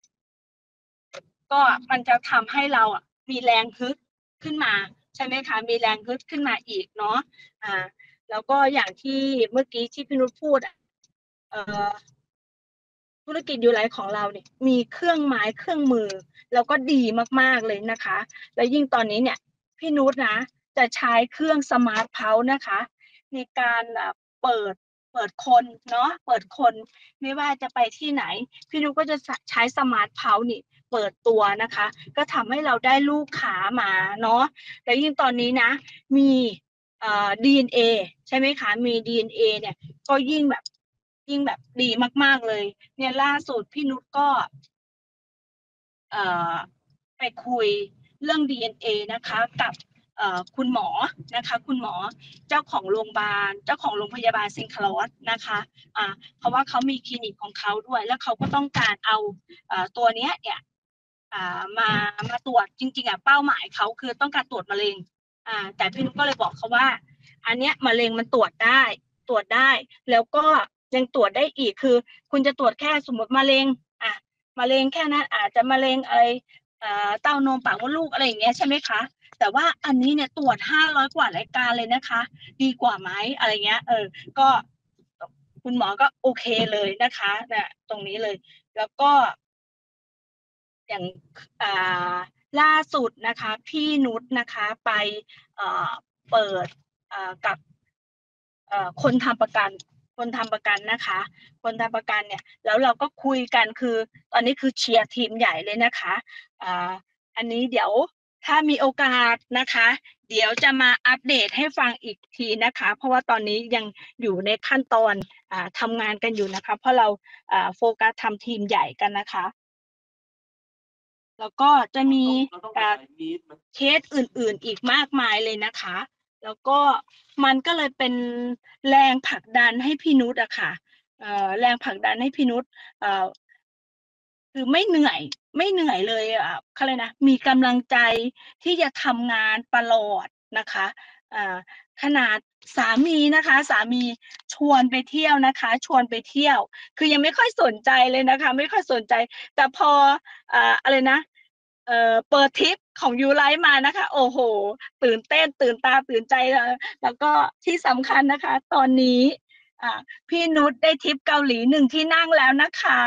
ก็มันจะทำให้เราอ่ะมีแรงฮึดขึ้นมาใช่ไหมคะมีแรงฮึดขึ้นมาอีกเนาะอ่าแล้วก็อย่างที่เมื่อกี้ที่พี่นุชพูดอ่ะเอ่อธุรกิจยูไลท์ของเราเนี่ยมีเครื่องไม้เครื่องมือแล้วก็ดีมากๆเลยนะคะแล้วยิ่งตอนนี้เนี่ยพี่นุชนะจะใช้เครื่องสมาร์ทเพาส์นะคะในการเปิดเปิดคนเนาะเปิดคนไม่ว่าจะไปที่ไหนพี่นุชก็จะใช้สมาร์ทเพาส์นี่เปิดตัวนะคะก็ทำให้เราได้ลูกค้ามาเนาะแต่ยิ่งตอนนี้นะมีเอ่อ ดี เอ็น เอ ใช่ไหมคะมี ดี เอ็น เอ เนี่ยก็ยิ่งแบบยิ่งแบบดีมากๆเลยเนี่ยล่าสุดพี่นุชก็เอ่อไปคุยเรื่อง ดี เอ็น เอ นะคะกับเอ่อคุณหมอนะคะคุณหมอเจ้าของโรงพยาบาลเจ้าของโรงพยาบาลเซนต์คลอสนะคะอ่าเพราะว่าเขามีคลินิกของเขาด้วยแล้วเขาก็ต้องการเอาเอ่อตัวเนี้ยเนี่ยอ่ามามาตรวจจริงๆอ่ะเป้าหมายเขาคือต้องการตรวจมะเร็งอ่าแต่พี่นุชก็เลยบอกเขาว่าอันเนี้ยมะเร็งมันตรวจได้ตรวจได้แล้วก็ยังตรวจได้อีกคือคุณจะตรวจแค่สมมติมะเร็งอ่ะมะเร็งแค่นั้นอาจจะมะเร็งอะไรเอ่อเต้านมปากมดลูกอะไรอย่างเงี้ยใช่ไหมคะแต่ว่าอันนี้เนี่ยตรวจห้าร้อยกว่ารายการเลยนะคะดีกว่าไหมอะไรเงี้ยเออก็คุณหมอก็โอเคเลยนะคะเนี่ยตรงนี้เลยแล้วก็อย่างอ่าล่าสุดนะคะพี่นุชนะคะไปเอ่อเปิดเอ่อกับเอ่อคนทำประกันคนทำประกันนะคะคนทำประกันเนี่ยแล้วเราก็คุยกันคือตอนนี้คือเชียร์ทีมใหญ่เลยนะคะอ่าอันนี้เดี๋ยวถ้ามีโอกาสนะคะเดี๋ยวจะมาอัปเดตให้ฟังอีกทีนะคะเพราะว่าตอนนี้ยังอยู่ในขั้นตอนอ่าทำงานกันอยู่นะคะเพราะเราอ่าโฟกัสทำทีมใหญ่กันนะคะแล้วก็จะมีเคสอื่นๆอีกมากมายเลยนะคะแล้วก็มันก็เลยเป็นแรงผลักดันให้พี่นุชอะค่ะเอ่อแรงผลักดันให้พี่นุชเอ่อคือไม่เหนื่อยไม่เหนื่อยเลยอะเขาเลยกนะมีกำลังใจที่จะทำงานตลอดนะคะอ่าขนาดสามีนะคะสามีชวนไปเที่ยวนะคะชวนไปเที่ยวคือยังไม่ค่อยสนใจเลยนะคะไม่ค่อยสนใจแต่พออ่าอะไรนะเอ่อเปิดทริปของยูไลฟ์มานะคะโอ้โหตื่นเต้นตื่นตาตื่นใจแล้วก็ที่สำคัญนะคะตอนนี้อ่าพี่นุชได้ทริปเกาหลีหนึ่งที่นั่งแล้วนะคะ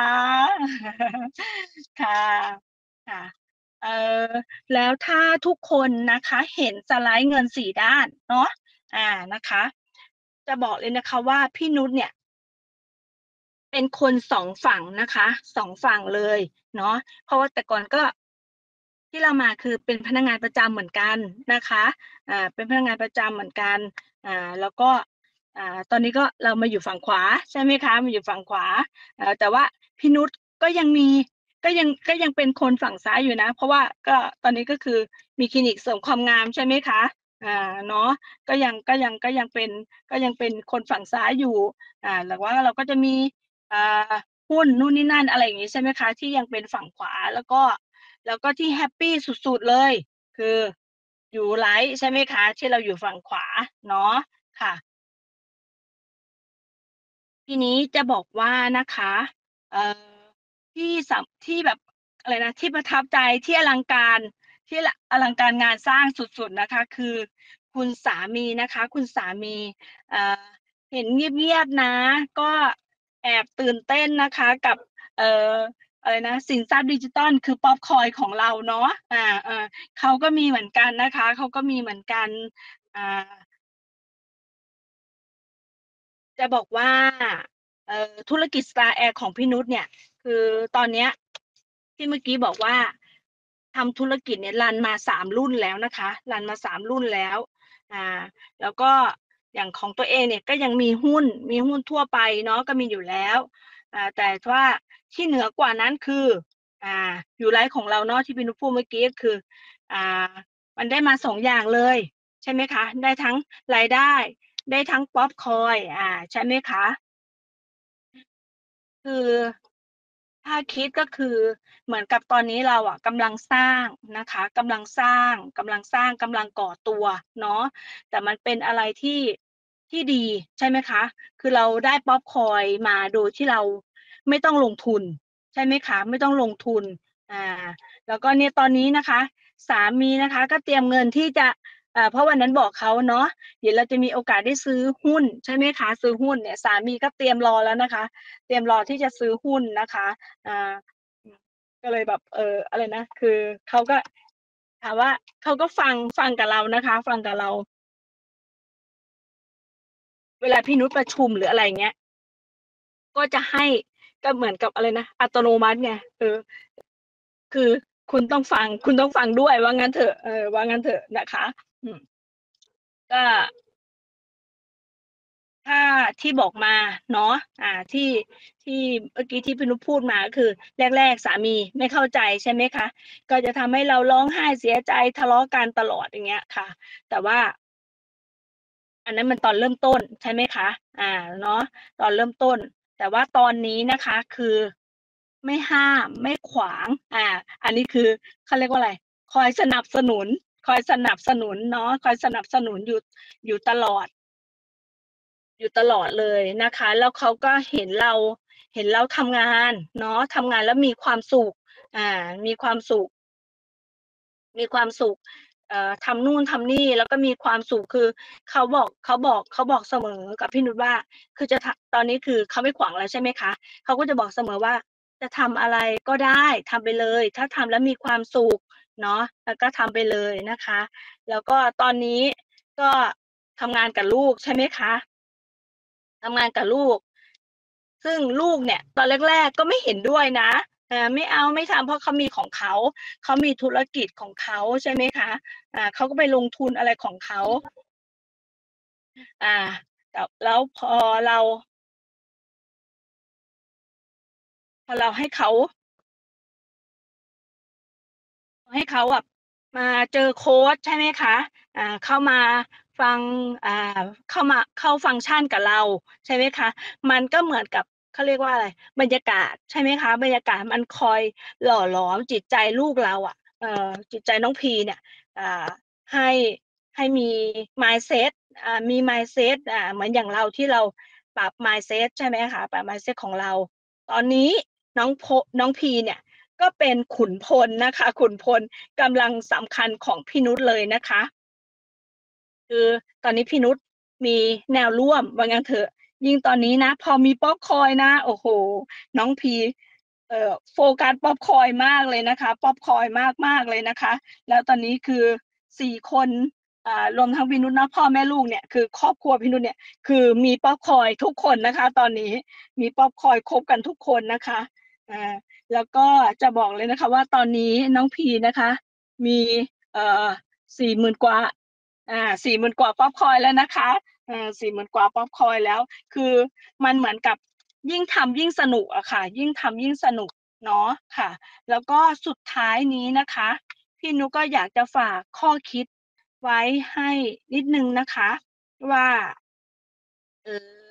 ค่ะค่ะเอ่อแล้วถ้าทุกคนนะคะเห็นสไลด์เงินสี่ด้านเนาะอ่านะคะจะบอกเลยนะคะว่าพี่นุชเนี่ยเป็นคนสองฝั่งนะคะสองฝั่งเลยเนาะเพราะว่าแต่ก่อนก็ที่เรามาคือเป็นพนักงานประจำเหมือนกันนะคะอ่าเป็นพนักงานประจำเหมือนกันอ่าแล้วก็อ่าตอนนี้ก็เรามาอยู่ฝั่งขวาใช่ไหมคะมาอยู่ฝั่งขวาอ่าแต่ว่าพี่นุชก็ยังมีก็ยังก็ยังเป็นคนฝั่งซ้ายอยู่นะเพราะว่าก็ตอนนี้ก็คือมีคลินิกเสริมความงามใช่ไหมคะอ่าเนาะก็ยังก็ยังก็ยังเป็นก็ยังเป็นคนฝั่งซ้ายอยู่อ่าแต่ว่าเราก็จะมีอ่าหุ้นนู่นนี่นั่นอะไรอย่างงี้ใช่ไหมคะที่ยังเป็นฝั่งขวาแล้วก็แล้วก็ที่แฮปปีสุดๆเลยคืออยู่ไลท์ใช่ไหมคะที่เราอยู่ฝั่งขวาเนาะค่ะทีนี้จะบอกว่านะคะเอ่อที่สำที่แบบอะไรนะที่ประทับใจที่อลังการที่อลังการงานสร้างสุดๆนะคะคือคุณสามีนะคะคุณสามีเอ่อเห็นเงียบๆนะก็แอบตื่นเต้นนะคะกับเอ่ออะไรนะสินทรัพย์ดิจิทัลคือป๊อปคอยน์ของเราเนาะอ่าเออเขาก็มีเหมือนกันนะคะเขาก็มีเหมือนกันอ่า จะบอกว่าเอ่อธุรกิจ Star Air ของพี่นุชเนี่ยคือตอนเนี้ยที่เมื่อกี้บอกว่าทำธุรกิจเนี่ยรันมาสามรุ่นแล้วนะคะรันมาสามรุ่นแล้วอ่าแล้วก็อย่างของตัวเองเนี่ยก็ยังมีหุ้นมีหุ้นทั่วไปเนาะก็มีอยู่แล้วอ่าแต่ว่าที่เหนือกว่านั้นคืออ่าอยู่ไลฟ์ของเราเนาะที่พี่นุชพูดเมื่อกี้ก็คืออ่ามันได้มาสองอย่างเลยใช่ไหมคะได้ทั้งรายได้ ได้ทั้งป๊อปคอยน์อ่าใช่ไหมคะคือถ้าคิดก็คือเหมือนกับตอนนี้เราอะกำลังสร้างนะคะกำลังสร้างกำลังสร้างกำลังก่อตัวเนาะแต่มันเป็นอะไรที่ที่ดีใช่ไหมคะคือเราได้ป๊อปคอยน์มาโดยที่เราไม่ต้องลงทุนใช่ไหมคะไม่ต้องลงทุนอ่าแล้วก็เนี่ยตอนนี้นะคะสามีนะคะก็เตรียมเงินที่จะอ่าเพราะวันนั้นบอกเขาเนาะ เดี๋ยวเราจะมีโอกาสได้ซื้อหุ้นใช่ไหมคะซื้อหุ้นเนี่ยสามีก็เตรียมรอแล้วนะคะเตรียมรอที่จะซื้อหุ้นนะคะอ่าก็เลยแบบเอออะไรนะคือเขาก็ถามว่าเขาก็ฟังฟังกับเรานะคะฟังกับเราเวลาพี่นุชประชุมหรืออะไรเงี้ยก็จะให้ก็เหมือนกับอะไรนะอัตโนมัติไงเออคือคุณต้องฟังคุณต้องฟังด้วยว่างั้นเถอะเออว่างั้นเถอะนะคะอืมก็ถ้าที่บอกมาเนาะอ่าที่ที่เมื่อกี้ที่พี่นุชพูดมาก็คือแรกๆสามีไม่เข้าใจใช่ไหมคะก็จะทำให้เราร้องไห้เสียใจทะเลาะกันตลอดอย่างเงี้ยค่ะแต่ว่าอันนั้นมันตอนเริ่มต้นใช่ไหมคะอ่าเนาะตอนเริ่มต้นแต่ว่าตอนนี้นะคะคือไม่ห้ามไม่ขวางอ่าอันนี้คือเขาเรียกว่าอะไรคอยสนับสนุนคอยสนับสนุนเนาะคอยสนับสนุนอยู่อยู่ตลอดอยู่ตลอดเลยนะคะแล้วเขาก็เห็นเราเห็นเราทำงานเนาะทำงานแล้วมีความสุขอ่ามีความสุข มีความสุขเอ่อทำนู่นทำนี่แล้วก็มีความสุขคือเขาบอกเขาบอกเขาบอกเสมอกับพี่นุชว่าคือจะทตอนนี้คือเขาไม่ขวางแล้วใช่ไหมคะเขาก็จะบอกเสมอว่าจะทำอะไรก็ได้ทำไปเลยถ้าทำแล้วมีความสุขเนาะแล้วก็ทำไปเลยนะคะแล้วก็ตอนนี้ก็ทำงานกับลูกใช่ไหมคะทำงานกับลูกซึ่งลูกเนี่ยตอนแรกๆก็ไม่เห็นด้วยนะอ่าไม่เอาไม่ทำเพราะเขามีของเขาเขามีธุรกิจของเขาใช่ไหมคะอ่าเขาก็ไปลงทุนอะไรของเขาอ่าแต่แล้วพอเราพอเราให้เขาให้เขาแบบมาเจอโค้ชใช่ไหมคะอ่าเข้ามาฟังอ่าเข้ามาเข้าฟังก์ชันกับเราใช่ไหมคะมันก็เหมือนกับเขาเรียกว่าอะไรบรรยากาศใช่ไหมคะบรรยากาศมันคอยหล่อหลอมจิตใจลูกเราอะเอ่อจิตใจน้องพีเนี่ยอ่าให้ให้มี mindset อ่ามี mindset อ่าเหมือนอย่างเราที่เราปรับ mindset ใช่ไหมคะปรับ mindset ของเราตอนนี้น้องพน้องพีเนี่ย ก็เป็นขุนพลนะคะขุนพลกำลังสำคัญของพี่นุชเลยนะคะคือตอนนี้พี่นุชมีแนวร่วมว่างั้นเถอะยิ่งตอนนี้นะพอมีป๊อปคอร์นนะโอ้โหน้องพีเอ่อโฟกัสป๊อปคอร์นมากเลยนะคะป๊อปคอร์นมากๆเลยนะคะแล้วตอนนี้คือสี่คนอ่ารวมทั้งพี่นุชนะพ่อแม่ลูกเนี่ยคือครอบครัวพี่นุชเนี่ยคือมีป๊อปคอร์นทุกคนนะคะตอนนี้มีป๊อปคอร์นครบกันทุกคนนะคะอ่า แล้วก็จะบอกเลยนะคะว่าตอนนี้น้องพีนะคะมีเอ่อสี่หมื่นกว่าอ่าสี่หมื่นกว่าป๊อปคอยน์แล้วนะคะเอ่อสี่หมื่นกว่าป๊อปคอยน์แล้วคือมันเหมือนกับยิ่งทำยิ่งสนุกอะค่ะยิ่งทำยิ่งสนุกเนาะค่ะแล้วก็สุดท้ายนี้นะคะพี่นุกก็อยากจะฝากข้อคิดไว้ให้นิดนึงนะคะว่าเออ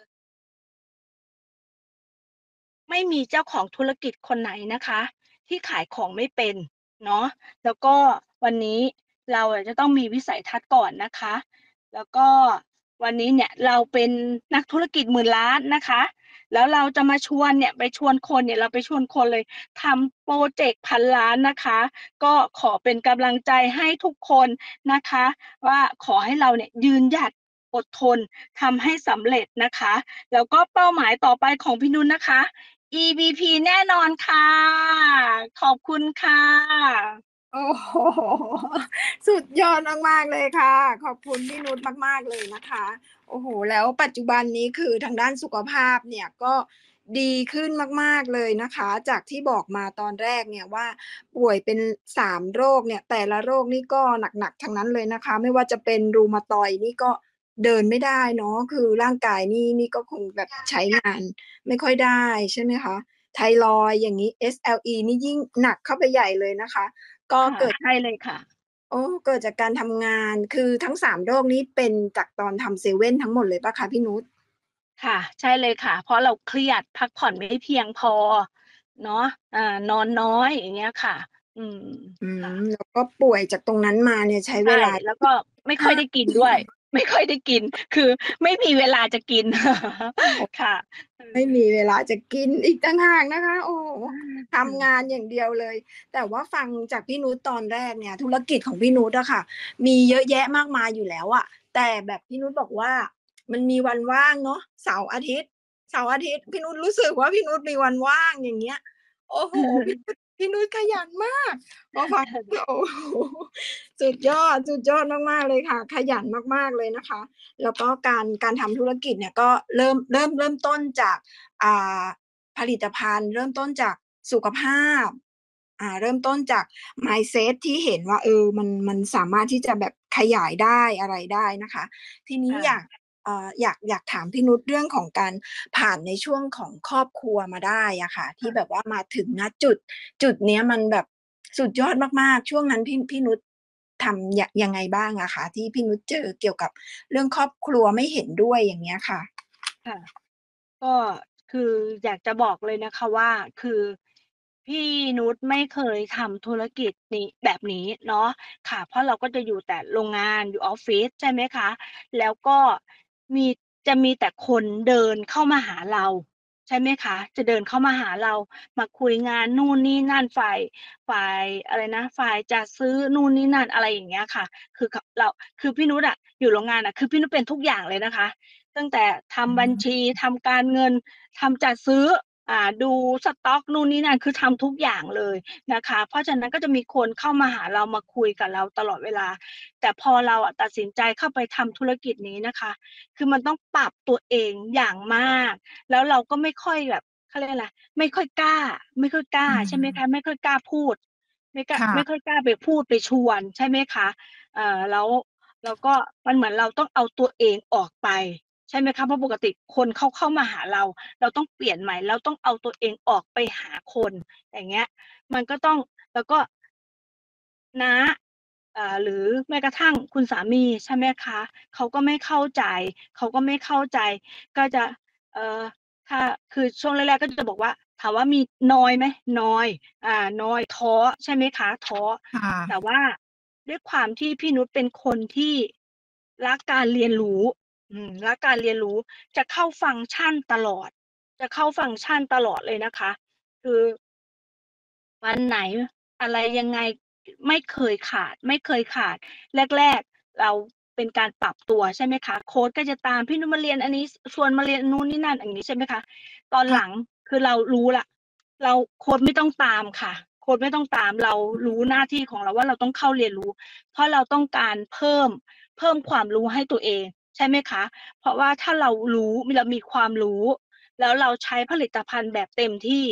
ไม่มีเจ้าของธุรกิจคนไหนนะคะที่ขายของไม่เป็นเนาะแล้วก็วันนี้เราจะต้องมีวิสัยทัศน์ก่อนนะคะแล้วก็วันนี้เนี่ยเราเป็นนักธุรกิจหมื่นล้านนะคะแล้วเราจะมาชวนเนี่ยไปชวนคนเนี่ยเราไปชวนคนเลยทำโปรเจกต์พันล้านนะคะก็ขอเป็นกำลังใจให้ทุกคนนะคะว่าขอให้เราเนี่ยยืนหยัดอดทนทำให้สำเร็จนะคะแล้วก็เป้าหมายต่อไปของพี่นุ่นนะคะ อี วี พี แน่นอนค่ะ ขอบคุณค่ะโอ้โหสุดยอดมากๆเลยค่ะ ขอบคุณพี่นุชมากๆเลยนะคะ โอ้โหแล้วปัจจุบันนี้คือทางด้านสุขภาพเนี่ยก็ดีขึ้นมากๆเลยนะคะ จากที่บอกมาตอนแรกเนี่ยว่าป่วยเป็นสามโรคเนี่ยแต่ละโรคนี่ก็หนักๆทั้งนั้นเลยนะคะ ไม่ว่าจะเป็นรูมาตอยด์นี่ก็เดินไม่ได้เนาะคือร่างกายนี่นี่ก็คงแบบใช้งานไม่ค่อยได้ใช่ไหมคะไทรอยด์อย่างงี้ เอส แอล อี นี่ยิ่งหนักเข้าไปใหญ่เลยนะคะ ก็ค่ะเกิดใช่เลยค่ะโอ้เกิดจากการทำงาน คือทั้งสามโรคนี้เป็นจากตอนทำเซเว่นทั้งหมดเลยเปล่าคะพี่นุชค่ะ ใช่เลยค่ะ เพราะเราเครียดพักผ่อนไม่เพียงพอเนาะอ่านอนน้อยอย่างเงี้ยค่ะ อืมอืค่ะมแล้วก็ป่วยจากตรงนั้นมาเนี่ยใช้เวใช่ลาแล้วก็ไม่ค่อยได้กินด้วย ไม่ค่อยได้กิน คือไม่มีเวลาจะกิน ค่ะเอไม่อมีเวลาจะกินอีกต่างหากนะคะโอ้โฮทำงานอย่างเดียวเลย แต่ว่าฟังจากพี่นุชตอนแรกเนี่ยธุรกิจของพี่นุชอะค่ะมีเยอะแยะมากมายอยู่แล้วอะแต่แบบพี่นุชบอกว่ามันมีวันว่างเนาะเสาร์อาทิตย์เสาร์อาทิตย์พี่นุชรู้สึกว่าพี่นุชมีวันว่างอย่างเงี้ยโอ้โฮพี่นุชพี่พี่นุชขยันมากพอฟังโอ้โหสุดยอดสุดยอดมากๆเลยค่ะขยันมากๆเลยนะคะแล้วก็การการทำธุรกิจเนี่ยก็เริ่มเริ่มเริ่มต้นจากอ่าผลิตภัณฑ์เริ่มต้นจากสุขภาพอ่าเริ่มต้นจาก mindset ที่เห็นว่าเออมันมันสามารถที่จะแบบขยายได้อะไรได้นะคะทีนี้อยากค่ะเอ่ออยากอยากถามพี่นุชเรื่องของการผ่านในช่วงของครอบครัวมาได้อะค่ะที่แบบว่ามาถึงณจุดจุดเนี้ยมันแบบสุดยอดมากๆช่วงนั้นพี่พี่นุชทำยยังไงบ้างอะคะที่พี่นุชเจอเกี่ยวกับเรื่องครอบครัวไม่เห็นด้วยอย่างเงี้ยค่ะค่ะ ก็คืออยากจะบอกเลยนะคะว่าคือพี่นุชไม่เคยทำธุรกิจนี้แบบนี้เนาะค่ะเพราะเราก็จะอยู่แต่โรงงานอยู่ออฟฟิศใช่ไหมคะแล้วก็มีจะมีแต่คนเดินเข้ามาหาเราใช่ไหมคะจะเดินเข้ามาหาเรามาคุยงานนู่นนี่นั่นฝ่ายฝ่ายอะไรนะฝ่ายจัดซื้อนู่นนี่นั่นอะไรอย่างเงี้ยค่ะคือขเราคือพี่นุชอะอยู่โรงงานอะคือพี่นุชเป็นทุกอย่างเลยนะคะ ตั้งแต่อืทำบัญมชีทำการเงินทำจัดซื้ออ่าดูสต๊อกนู่นนี่นั่นคือทำทุกอย่างเลยนะคะเพราะฉะนั้นก็จะมีคนเข้ามาหาเรามาคุยกับเราตลอดเวลาแต่พอเราอะตัดสินใจเข้าไปทำธุรกิจนี้นะคะคือมันต้องปรับตัวเองอย่างมากแล้วเราก็ไม่ค่อยแบบเขาเรียกอะไรไม่ค่อยกล้าไม่ค่อยกล้าอืใช่ไหมคะมไม่ค่อยกล้าพูดไม่กล้าไม่ค่อยค่ะกล้าไปพูดไปชวนใช่ไหมคะเอ่อแล้วแล้วก็มันเหมือนเราต้องเอาตัวเองออกไป ใช่ไหมคะเพราะปกติคนเขาเข้ามาหาเราเราต้องเปลี่ยนใหม่เราต้องเอาตัวเองออกไปหาคนอย่างเงี้ยมันก็ต้องแล้วก็น้าอ่าหรือแม้กระทั่งคุณสามีใช่ไหมคะเขาก็ไม่เข้าใจเขาก็ไม่เข้าใจก็จะเอ่อถ้าคือช่วงแรกๆก็จะบอกว่าถามว่ามีนอยไหมนอยอ่านอยท้อใช่ไหมคะท้อค่ะแต่ว่าด้วยความที่พี่นุชเป็นคนที่รักการเรียนรู้ อืมและการเรียนรู้จะเข้าฟังก์ชันตลอดจะเข้าฟังก์ชันตลอดเลยนะคะคือวันไหนอะไรยังไงไม่เคยขาดไม่เคยขาดแรกๆเราเป็นการปรับตัวใช่ไหมคะโคชก็จะตามพี่นุชมาเรียนอันนี้ชวนมาเรียนนู่นนี่นั่นอย่างงี้ใช่ไหมคะตอนหลังค่ะคือเรารู้แล้วเราโคชไม่ต้องตามค่ะโคชไม่ต้องตามเรารู้หน้าที่ของเราว่าเราต้องเข้าเรียนรู้เพราะเราต้องการเพิ่มเพิ่มความรู้ให้ตัวเองใช่ไหมคะ เพราะว่าถ้าเรารู้เรามีความรู้แล้วเราใช้ผลิตภัณฑ์แบบเต็มที่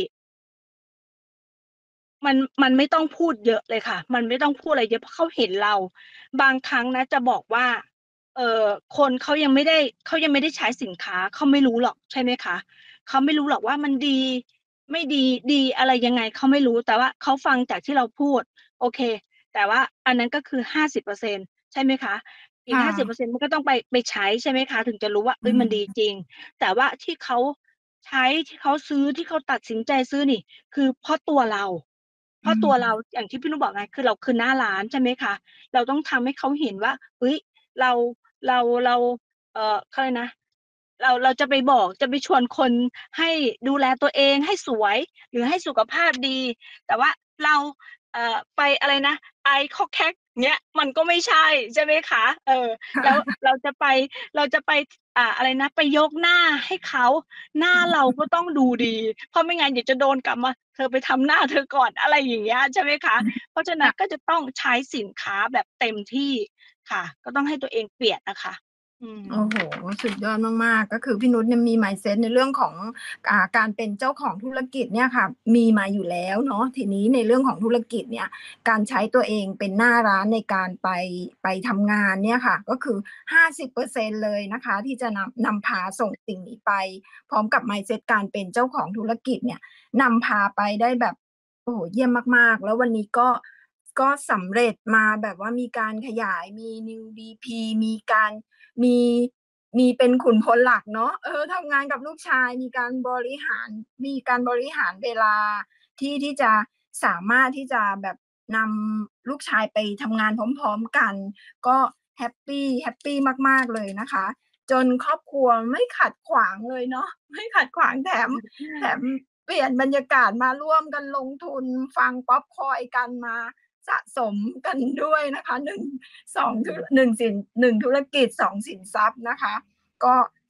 มันมันไม่ต้องพูดเยอะเลยค่ะมันไม่ต้องพูดอะไรเยอะเพราะเขาเห็นเราบางครั้งนะจะบอกว่าเอ่อคนเขายังไม่ได้เขายังไม่ได้ใช้สินค้าเขาไม่รู้หรอกใช่ไหมคะเขาไม่รู้หรอกว่ามันดีไม่ดีดีอะไรยังไงเขาไม่รู้แต่ว่าเขาฟังจากที่เราพูดโอเคแต่ว่าอันนั้นก็คือห้าสิบเปอร์เซ็นต์ใช่ไหมคะอีกค่ะห้าสิบเปอร์เซ็นต์มันก็ต้องไปไปใช้ใช่ไหมคะถึงจะรู้ว่าอืเฮ้ยมันดีมจริงแต่ว่าที่เขาใช้ที่เขาซื้อที่เขาตัดสินใจซื้อนี่คือเพราะตัวเรา เพอืราะตัวเรามอย่างที่พี่นุชบอกไงคือเราคือหน้าร้านใช่ไหมคะเราต้องทำให้เขาเห็นว่าเฮ้ยเราเราเราเอ่อเขาเรียกนะเราเราจะไปบอกจะไปชวนคนให้ดูแลตัวเองให้สวยหรือให้สุขภาพดีแต่ว่าเราเอ่อไปอะไรนะไอคอกแคกเงี้ยมันก็ไม่ใช่ใช่ไหมคะเออแล้วค่ะเราจะไปเราจะไปอ่าอะไรนะไปยกหน้าให้เขาหน้าเราก็ต้องดูดีเพราะไม่งั้นเดี๋ยวจะโดนกลับมาเธอไปทำหน้าเธอก่อนอะไรอย่างเงี้ยใช่ไหมคะเพราะฉะนั้นก็จะต้องใช้สินค้าแบบเต็มที่ค่ะก็ต้องให้ตัวเองเปลี่ยนน่ะค่ะอืมโอ้โฮสุดยอดมากๆก็คือพี่นุชเนี่ยมี mindset ในเรื่องของอ่าการเป็นเจ้าของธุรกิจเนี่ยค่ะมีมาอยู่แล้วเนาะทีนี้ในเรื่องของธุรกิจเนี่ยการใช้ตัวเองเป็นหน้าร้านในการไปไปทำงานเนี่ยค่ะก็คือห้าสิบเปอร์เซ็นต์เปอร์เซ็นต์เลยนะคะที่จะนำนำพาส่งสิ่งนี้ไปพร้อมกับ mindset การเป็นเจ้าของธุรกิจเนี่ยนำพาไปได้แบบโอ้โฮเยี่ยมมากๆแล้ววันนี้ก็ก็สำเร็จมาแบบว่ามีการขยายมี New ดี พี มีการ มีมีเป็นขุนพลหลักเนาะเออทำงานกับลูกชายมีการบริหารมีการบริหารเวลาที่ที่จะสามารถที่จะแบบนำลูกชายไปทำงานพร้อมๆกันก็แฮปปีแฮปปีมากๆเลยนะคะจนครอบครัวไม่ขัดขวางเลยเนาะไม่ขัดขวางแถมแถมเปลี่ยนบรรยากาศมาร่วมกันลงทุนฟังพ็อปคอร์นกันมาสะสมกันด้วยนะคะหนึ่ง สองอืธุมหนึ่งสินหนึ่งธุรกิจสองสินทรัพย์นะคะก็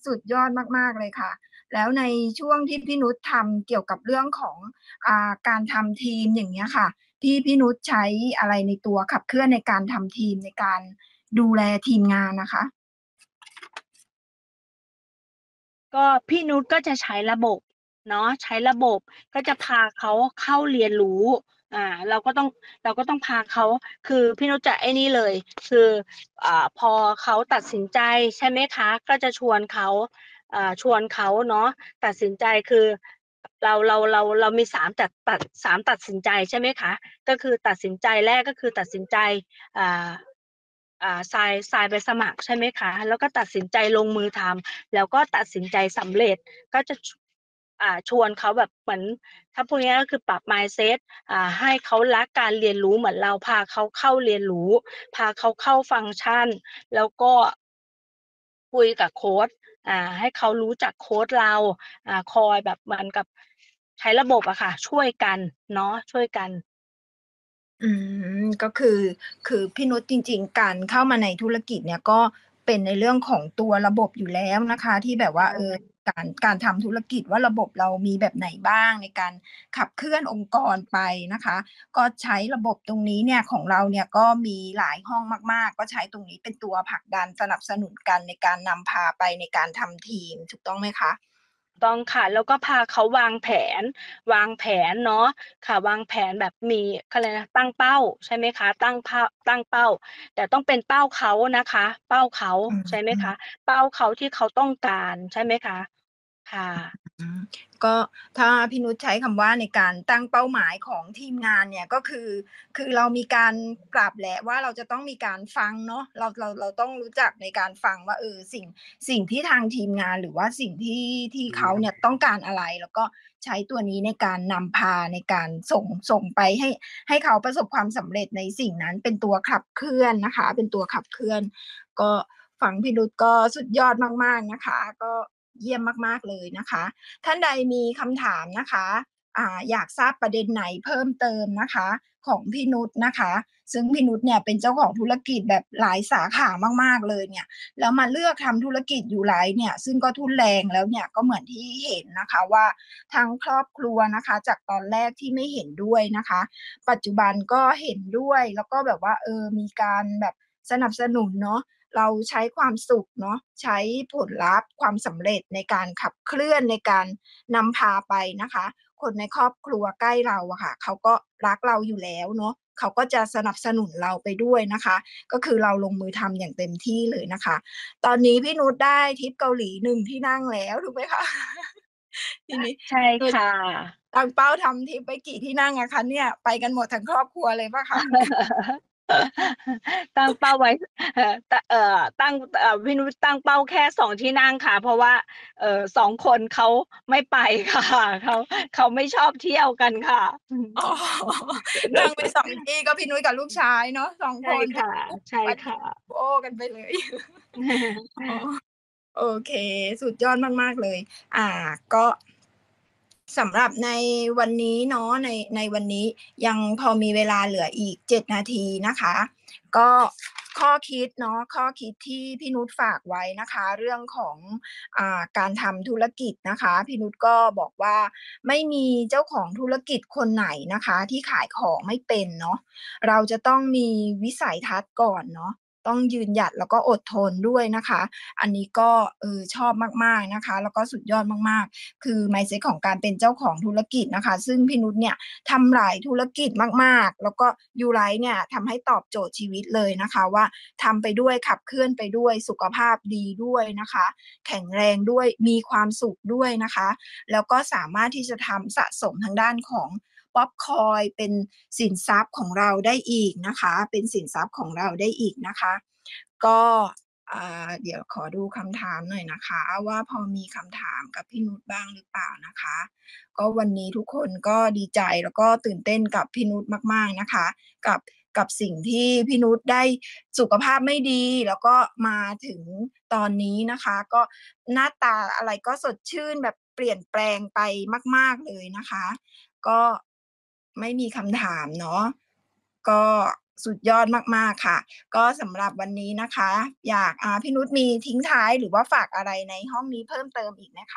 สุดยอดมากๆเลยค่ะแล้วในช่วงที่พี่นุชทำเกี่ยวกับเรื่องของอ่าการทำทีมอย่างเงี้ยค่ะที่พี่นุชใช้อะไรในตัวขับเคลื่อนในการทำทีมในการดูแลทีมงานนะคะก็พี่นุชก็จะใช้ระบบเนาะใช้ระบบก็จะพาเขาเข้าเรียนรู้อ่าเราก็ต้องเราก็ต้องพาเขาคือพี่นุชจะไอ้นี่เลยคืออ่าพอเขาตัดสินใจใช่ไหมคะก็จะชวนเขาอ่าชวนเขาเนาะตัดสินใจคือเราเราเราเรามีสามตัดตัดสามตัดสินใจใช่ไหมคะก็คือตัดสินใจแรกก็คือตัดสินใจอ่าอ่าทรายทรายไปสมัครใช่ไหมคะแล้วก็ตัดสินใจลงมือทำ แล้วก็ตัดสินใจสำเร็จก็จะชอ่าชวนเขาแบบเหมือนถ้าพูดง่ายๆก็คือปรับ mindset อ่าให้เขารักการเรียนรู้เหมือนเราพาเขาเข้าเรียนรู้พาเขาเข้าฟังก์ชันแล้วก็คุยกับโค้ชอ่าให้เขารู้จักโค้ชเราอ่าคอยแบบเหมือนกับใช้ระบบอะค่ะช่วยกันเนาะช่วยกันอืมก็คือคือพี่นุชจริงๆการเข้ามาในธุรกิจเนี่ยก็เป็นในเรื่องของตัวระบบอยู่แล้วนะคะที่แบบว่าเออการการทำธุรกิจว่าระบบเรามีแบบไหนบ้างในการขับเคลื่อนองค์กรไปนะคะก็ใช้ระบบตรงนี้เนี่ยของเราเนี่ยก็มีหลายห้องมากๆก็ใช้ตรงนี้เป็นตัวผลักดันสนับสนุนกันในการนำพาไปในการทำทีมถูกต้องไหมคะต้องค่ะแล้วก็พาเขาวางแผนวางแผนเนาะค่ะวางแผนแบบมีเขาเรียกนะตั้งเป้าใช่ไหมคะตั้งเป้าตั้งเป้าแต่ต้องเป็นเป้าเขานะคะเป้าเขาอืมใช่ไหมอืมคะเป้าเขาที่เขาต้องการใช่ไหมคะค่ะอืมก็ถ้าพี่นุชใช้คำว่าในการตั้งเป้าหมายของทีมงานเนี่ยก็คือคือเรามีการปรับแหละว่าเราจะต้องมีการฟังเนาะเราเราเราต้องรู้จักในการฟังว่าเออสิ่งสิ่งที่ทางทีมงานหรือว่าสิ่งที่ที่เขาเนี่ยต้องการอะไรแล้วก็ใช้ตัวนี้ในการนำพาในการส่งส่งไปให้ให้เขาประสบความสำเร็จในสิ่งนั้นเป็นตัวขับเคลื่อนนะคะเป็นตัวขับเคลื่อนก็ฟังพี่นุชก็สุดยอดมากๆนะคะก็เยี่ยมมากๆเลยนะคะ ท่านใดมีคำถามนะคะอ่าอยากทราบประเด็นไหนเพิ่มเติมนะคะของพี่นุชนะคะซึ่งพี่นุชเนี่ยเป็นเจ้าของธุรกิจแบบหลายสาขามากๆเลยเนี่ยแล้วมาเลือกทำธุรกิจอยู่ไลฟ์เนี่ยซึ่งก็ทุนแรงแล้วเนี่ยก็เหมือนที่เห็นนะคะว่าทั้งครอบครัวนะคะจากตอนแรกที่ไม่เห็นด้วยนะคะปัจจุบันก็เห็นด้วยแล้วก็แบบว่าเออมีการแบบสนับสนุนเนาะ เราใช้ความสุขเนาะใช้ผลลัพธ์ความสำเร็จในการขับเคลื่อนในการนำพาไปนะคะคนในครอบครัวใกล้เราอะค่ะเขาก็รักเราอยู่แล้วเนาะเขาก็จะสนับสนุนเราไปด้วยนะคะก็คือเราลงมือทำอย่างเต็มที่เลยนะคะตอนนี้พี่นุชได้ทริปเกาหลีหนึ่งที่นั่งแล้วถูกไหมคะทีนี้ใช่นุชค่ะตั้งเป้าทำทริปไปกี่ที่นั่งอะคะเนี่ยไปกันหมดทั้งครอบครัวเลยเปล่าคะตั้งเป้าไว้เอ่อตเอ่อตั้งเอ่อพี่นุชตั้งเป้าแค่สองที่นั่งค่ะเพราะว่าเอ่อสองคนเขาไม่ไปค่ะเขาเขาไม่ชอบเที่ยวกันค่ะอืมอ๋อนั่งไปสองที่ก็พี่นุ้ยกับลูกชายเนาะสองใช่คนค่ะใช่ปัดค่ะโอ้กันไปเลยอ๋อโอเคสุดยอดมากๆเลยอ่าก็สำหรับในวันนี้เนาะในในวันนี้ยังพอมีเวลาเหลืออีกเจ็ดนาทีนะคะก็ข้อคิดเนาะข้อคิดที่พี่นุชฝากไว้นะคะเรื่องของอ่าการทำธุรกิจนะคะพี่นุชก็บอกว่าไม่มีเจ้าของธุรกิจคนไหนนะคะที่ขายของไม่เป็นเนาะเราจะต้องมีวิสัยทัศน์ก่อนเนาะต้องยืนหยัดแล้วก็อดทนด้วยนะคะอันนี้ก็เออชอบมากๆนะคะแล้วก็สุดยอดมากๆ คือ mindset ของการเป็นเจ้าของธุรกิจนะคะซึ่งพี่นุชเนี่ยทำหลายธุรกิจมากๆแล้วก็ยูไลท์เนี่ยทำให้ตอบโจทย์ชีวิตเลยนะคะว่าทำไปด้วยขับเคลื่อนไปด้วยสุขภาพดีด้วยนะคะแข็งแรงด้วยมีความสุขด้วยนะคะแล้วก็สามารถที่จะทำสะสมทางด้านของป๊อปคอยเป็นสินทรัพย์ของเราได้อีกนะคะเป็นสินทรัพย์ของเราได้อีกนะคะก็อ่าเดี๋ยวขอดูคำถามหน่อยนะคะว่าพอมีคำถามกับพี่นุชบ้างหรือเปล่านะคะก็วันนี้ทุกคนก็ดีใจแล้วก็ตื่นเต้นกับพี่นุชมากๆนะคะกับกับสิ่งที่พี่นุชได้สุขภาพไม่ดีแล้วก็มาถึงตอนนี้นะคะก็หน้าตาอะไรก็สดชื่นแบบเปลี่ยนแปลงไปมากๆเลยนะคะ ก็ไม่มีคำถามเนาะก็สุดยอดมากๆค่ะก็สำหรับวันนี้นะคะ อยากอ่าพี่นุชมีทิ้งท้ายหรือว่าฝากอะไรในห้องนี้เพิ่มเติมอีกไหมคะ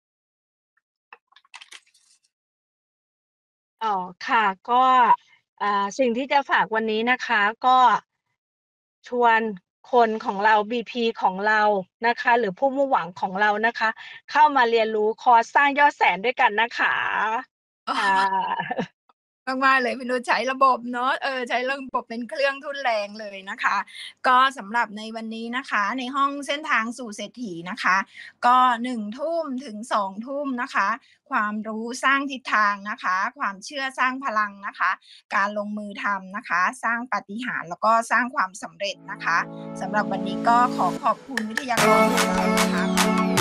อ๋อค่ะก็อ่าสิ่งที่จะฝากวันนี้นะคะก็ชวนคนของเรา บี พี ของเรานะคะหรือผู้มุ่งหวังของเรานะคะเข้ามาเรียนรู้คอร์สสร้างยอดแสนด้วยกันนะคะค่ะมากๆเลยพี่นุชใช้ระบบเนาะเออใช้ระบบเป็นเครื่องทุ่นแรงเลยนะคะก็สำหรับในวันนี้นะคะในห้องเส้นทางสู่เศรษฐีนะคะก็หนึ่งทุ่มถึงสองทุ่มนะคะความรู้สร้างทิศทางนะคะความเชื่อสร้างพลังนะคะการลงมือทำนะคะสร้างปาฏิหาริย์แล้วก็สร้างความสำเร็จนะคะสำหรับวันนี้ก็ขอขอบคุณวิทยากรของเรานะคะ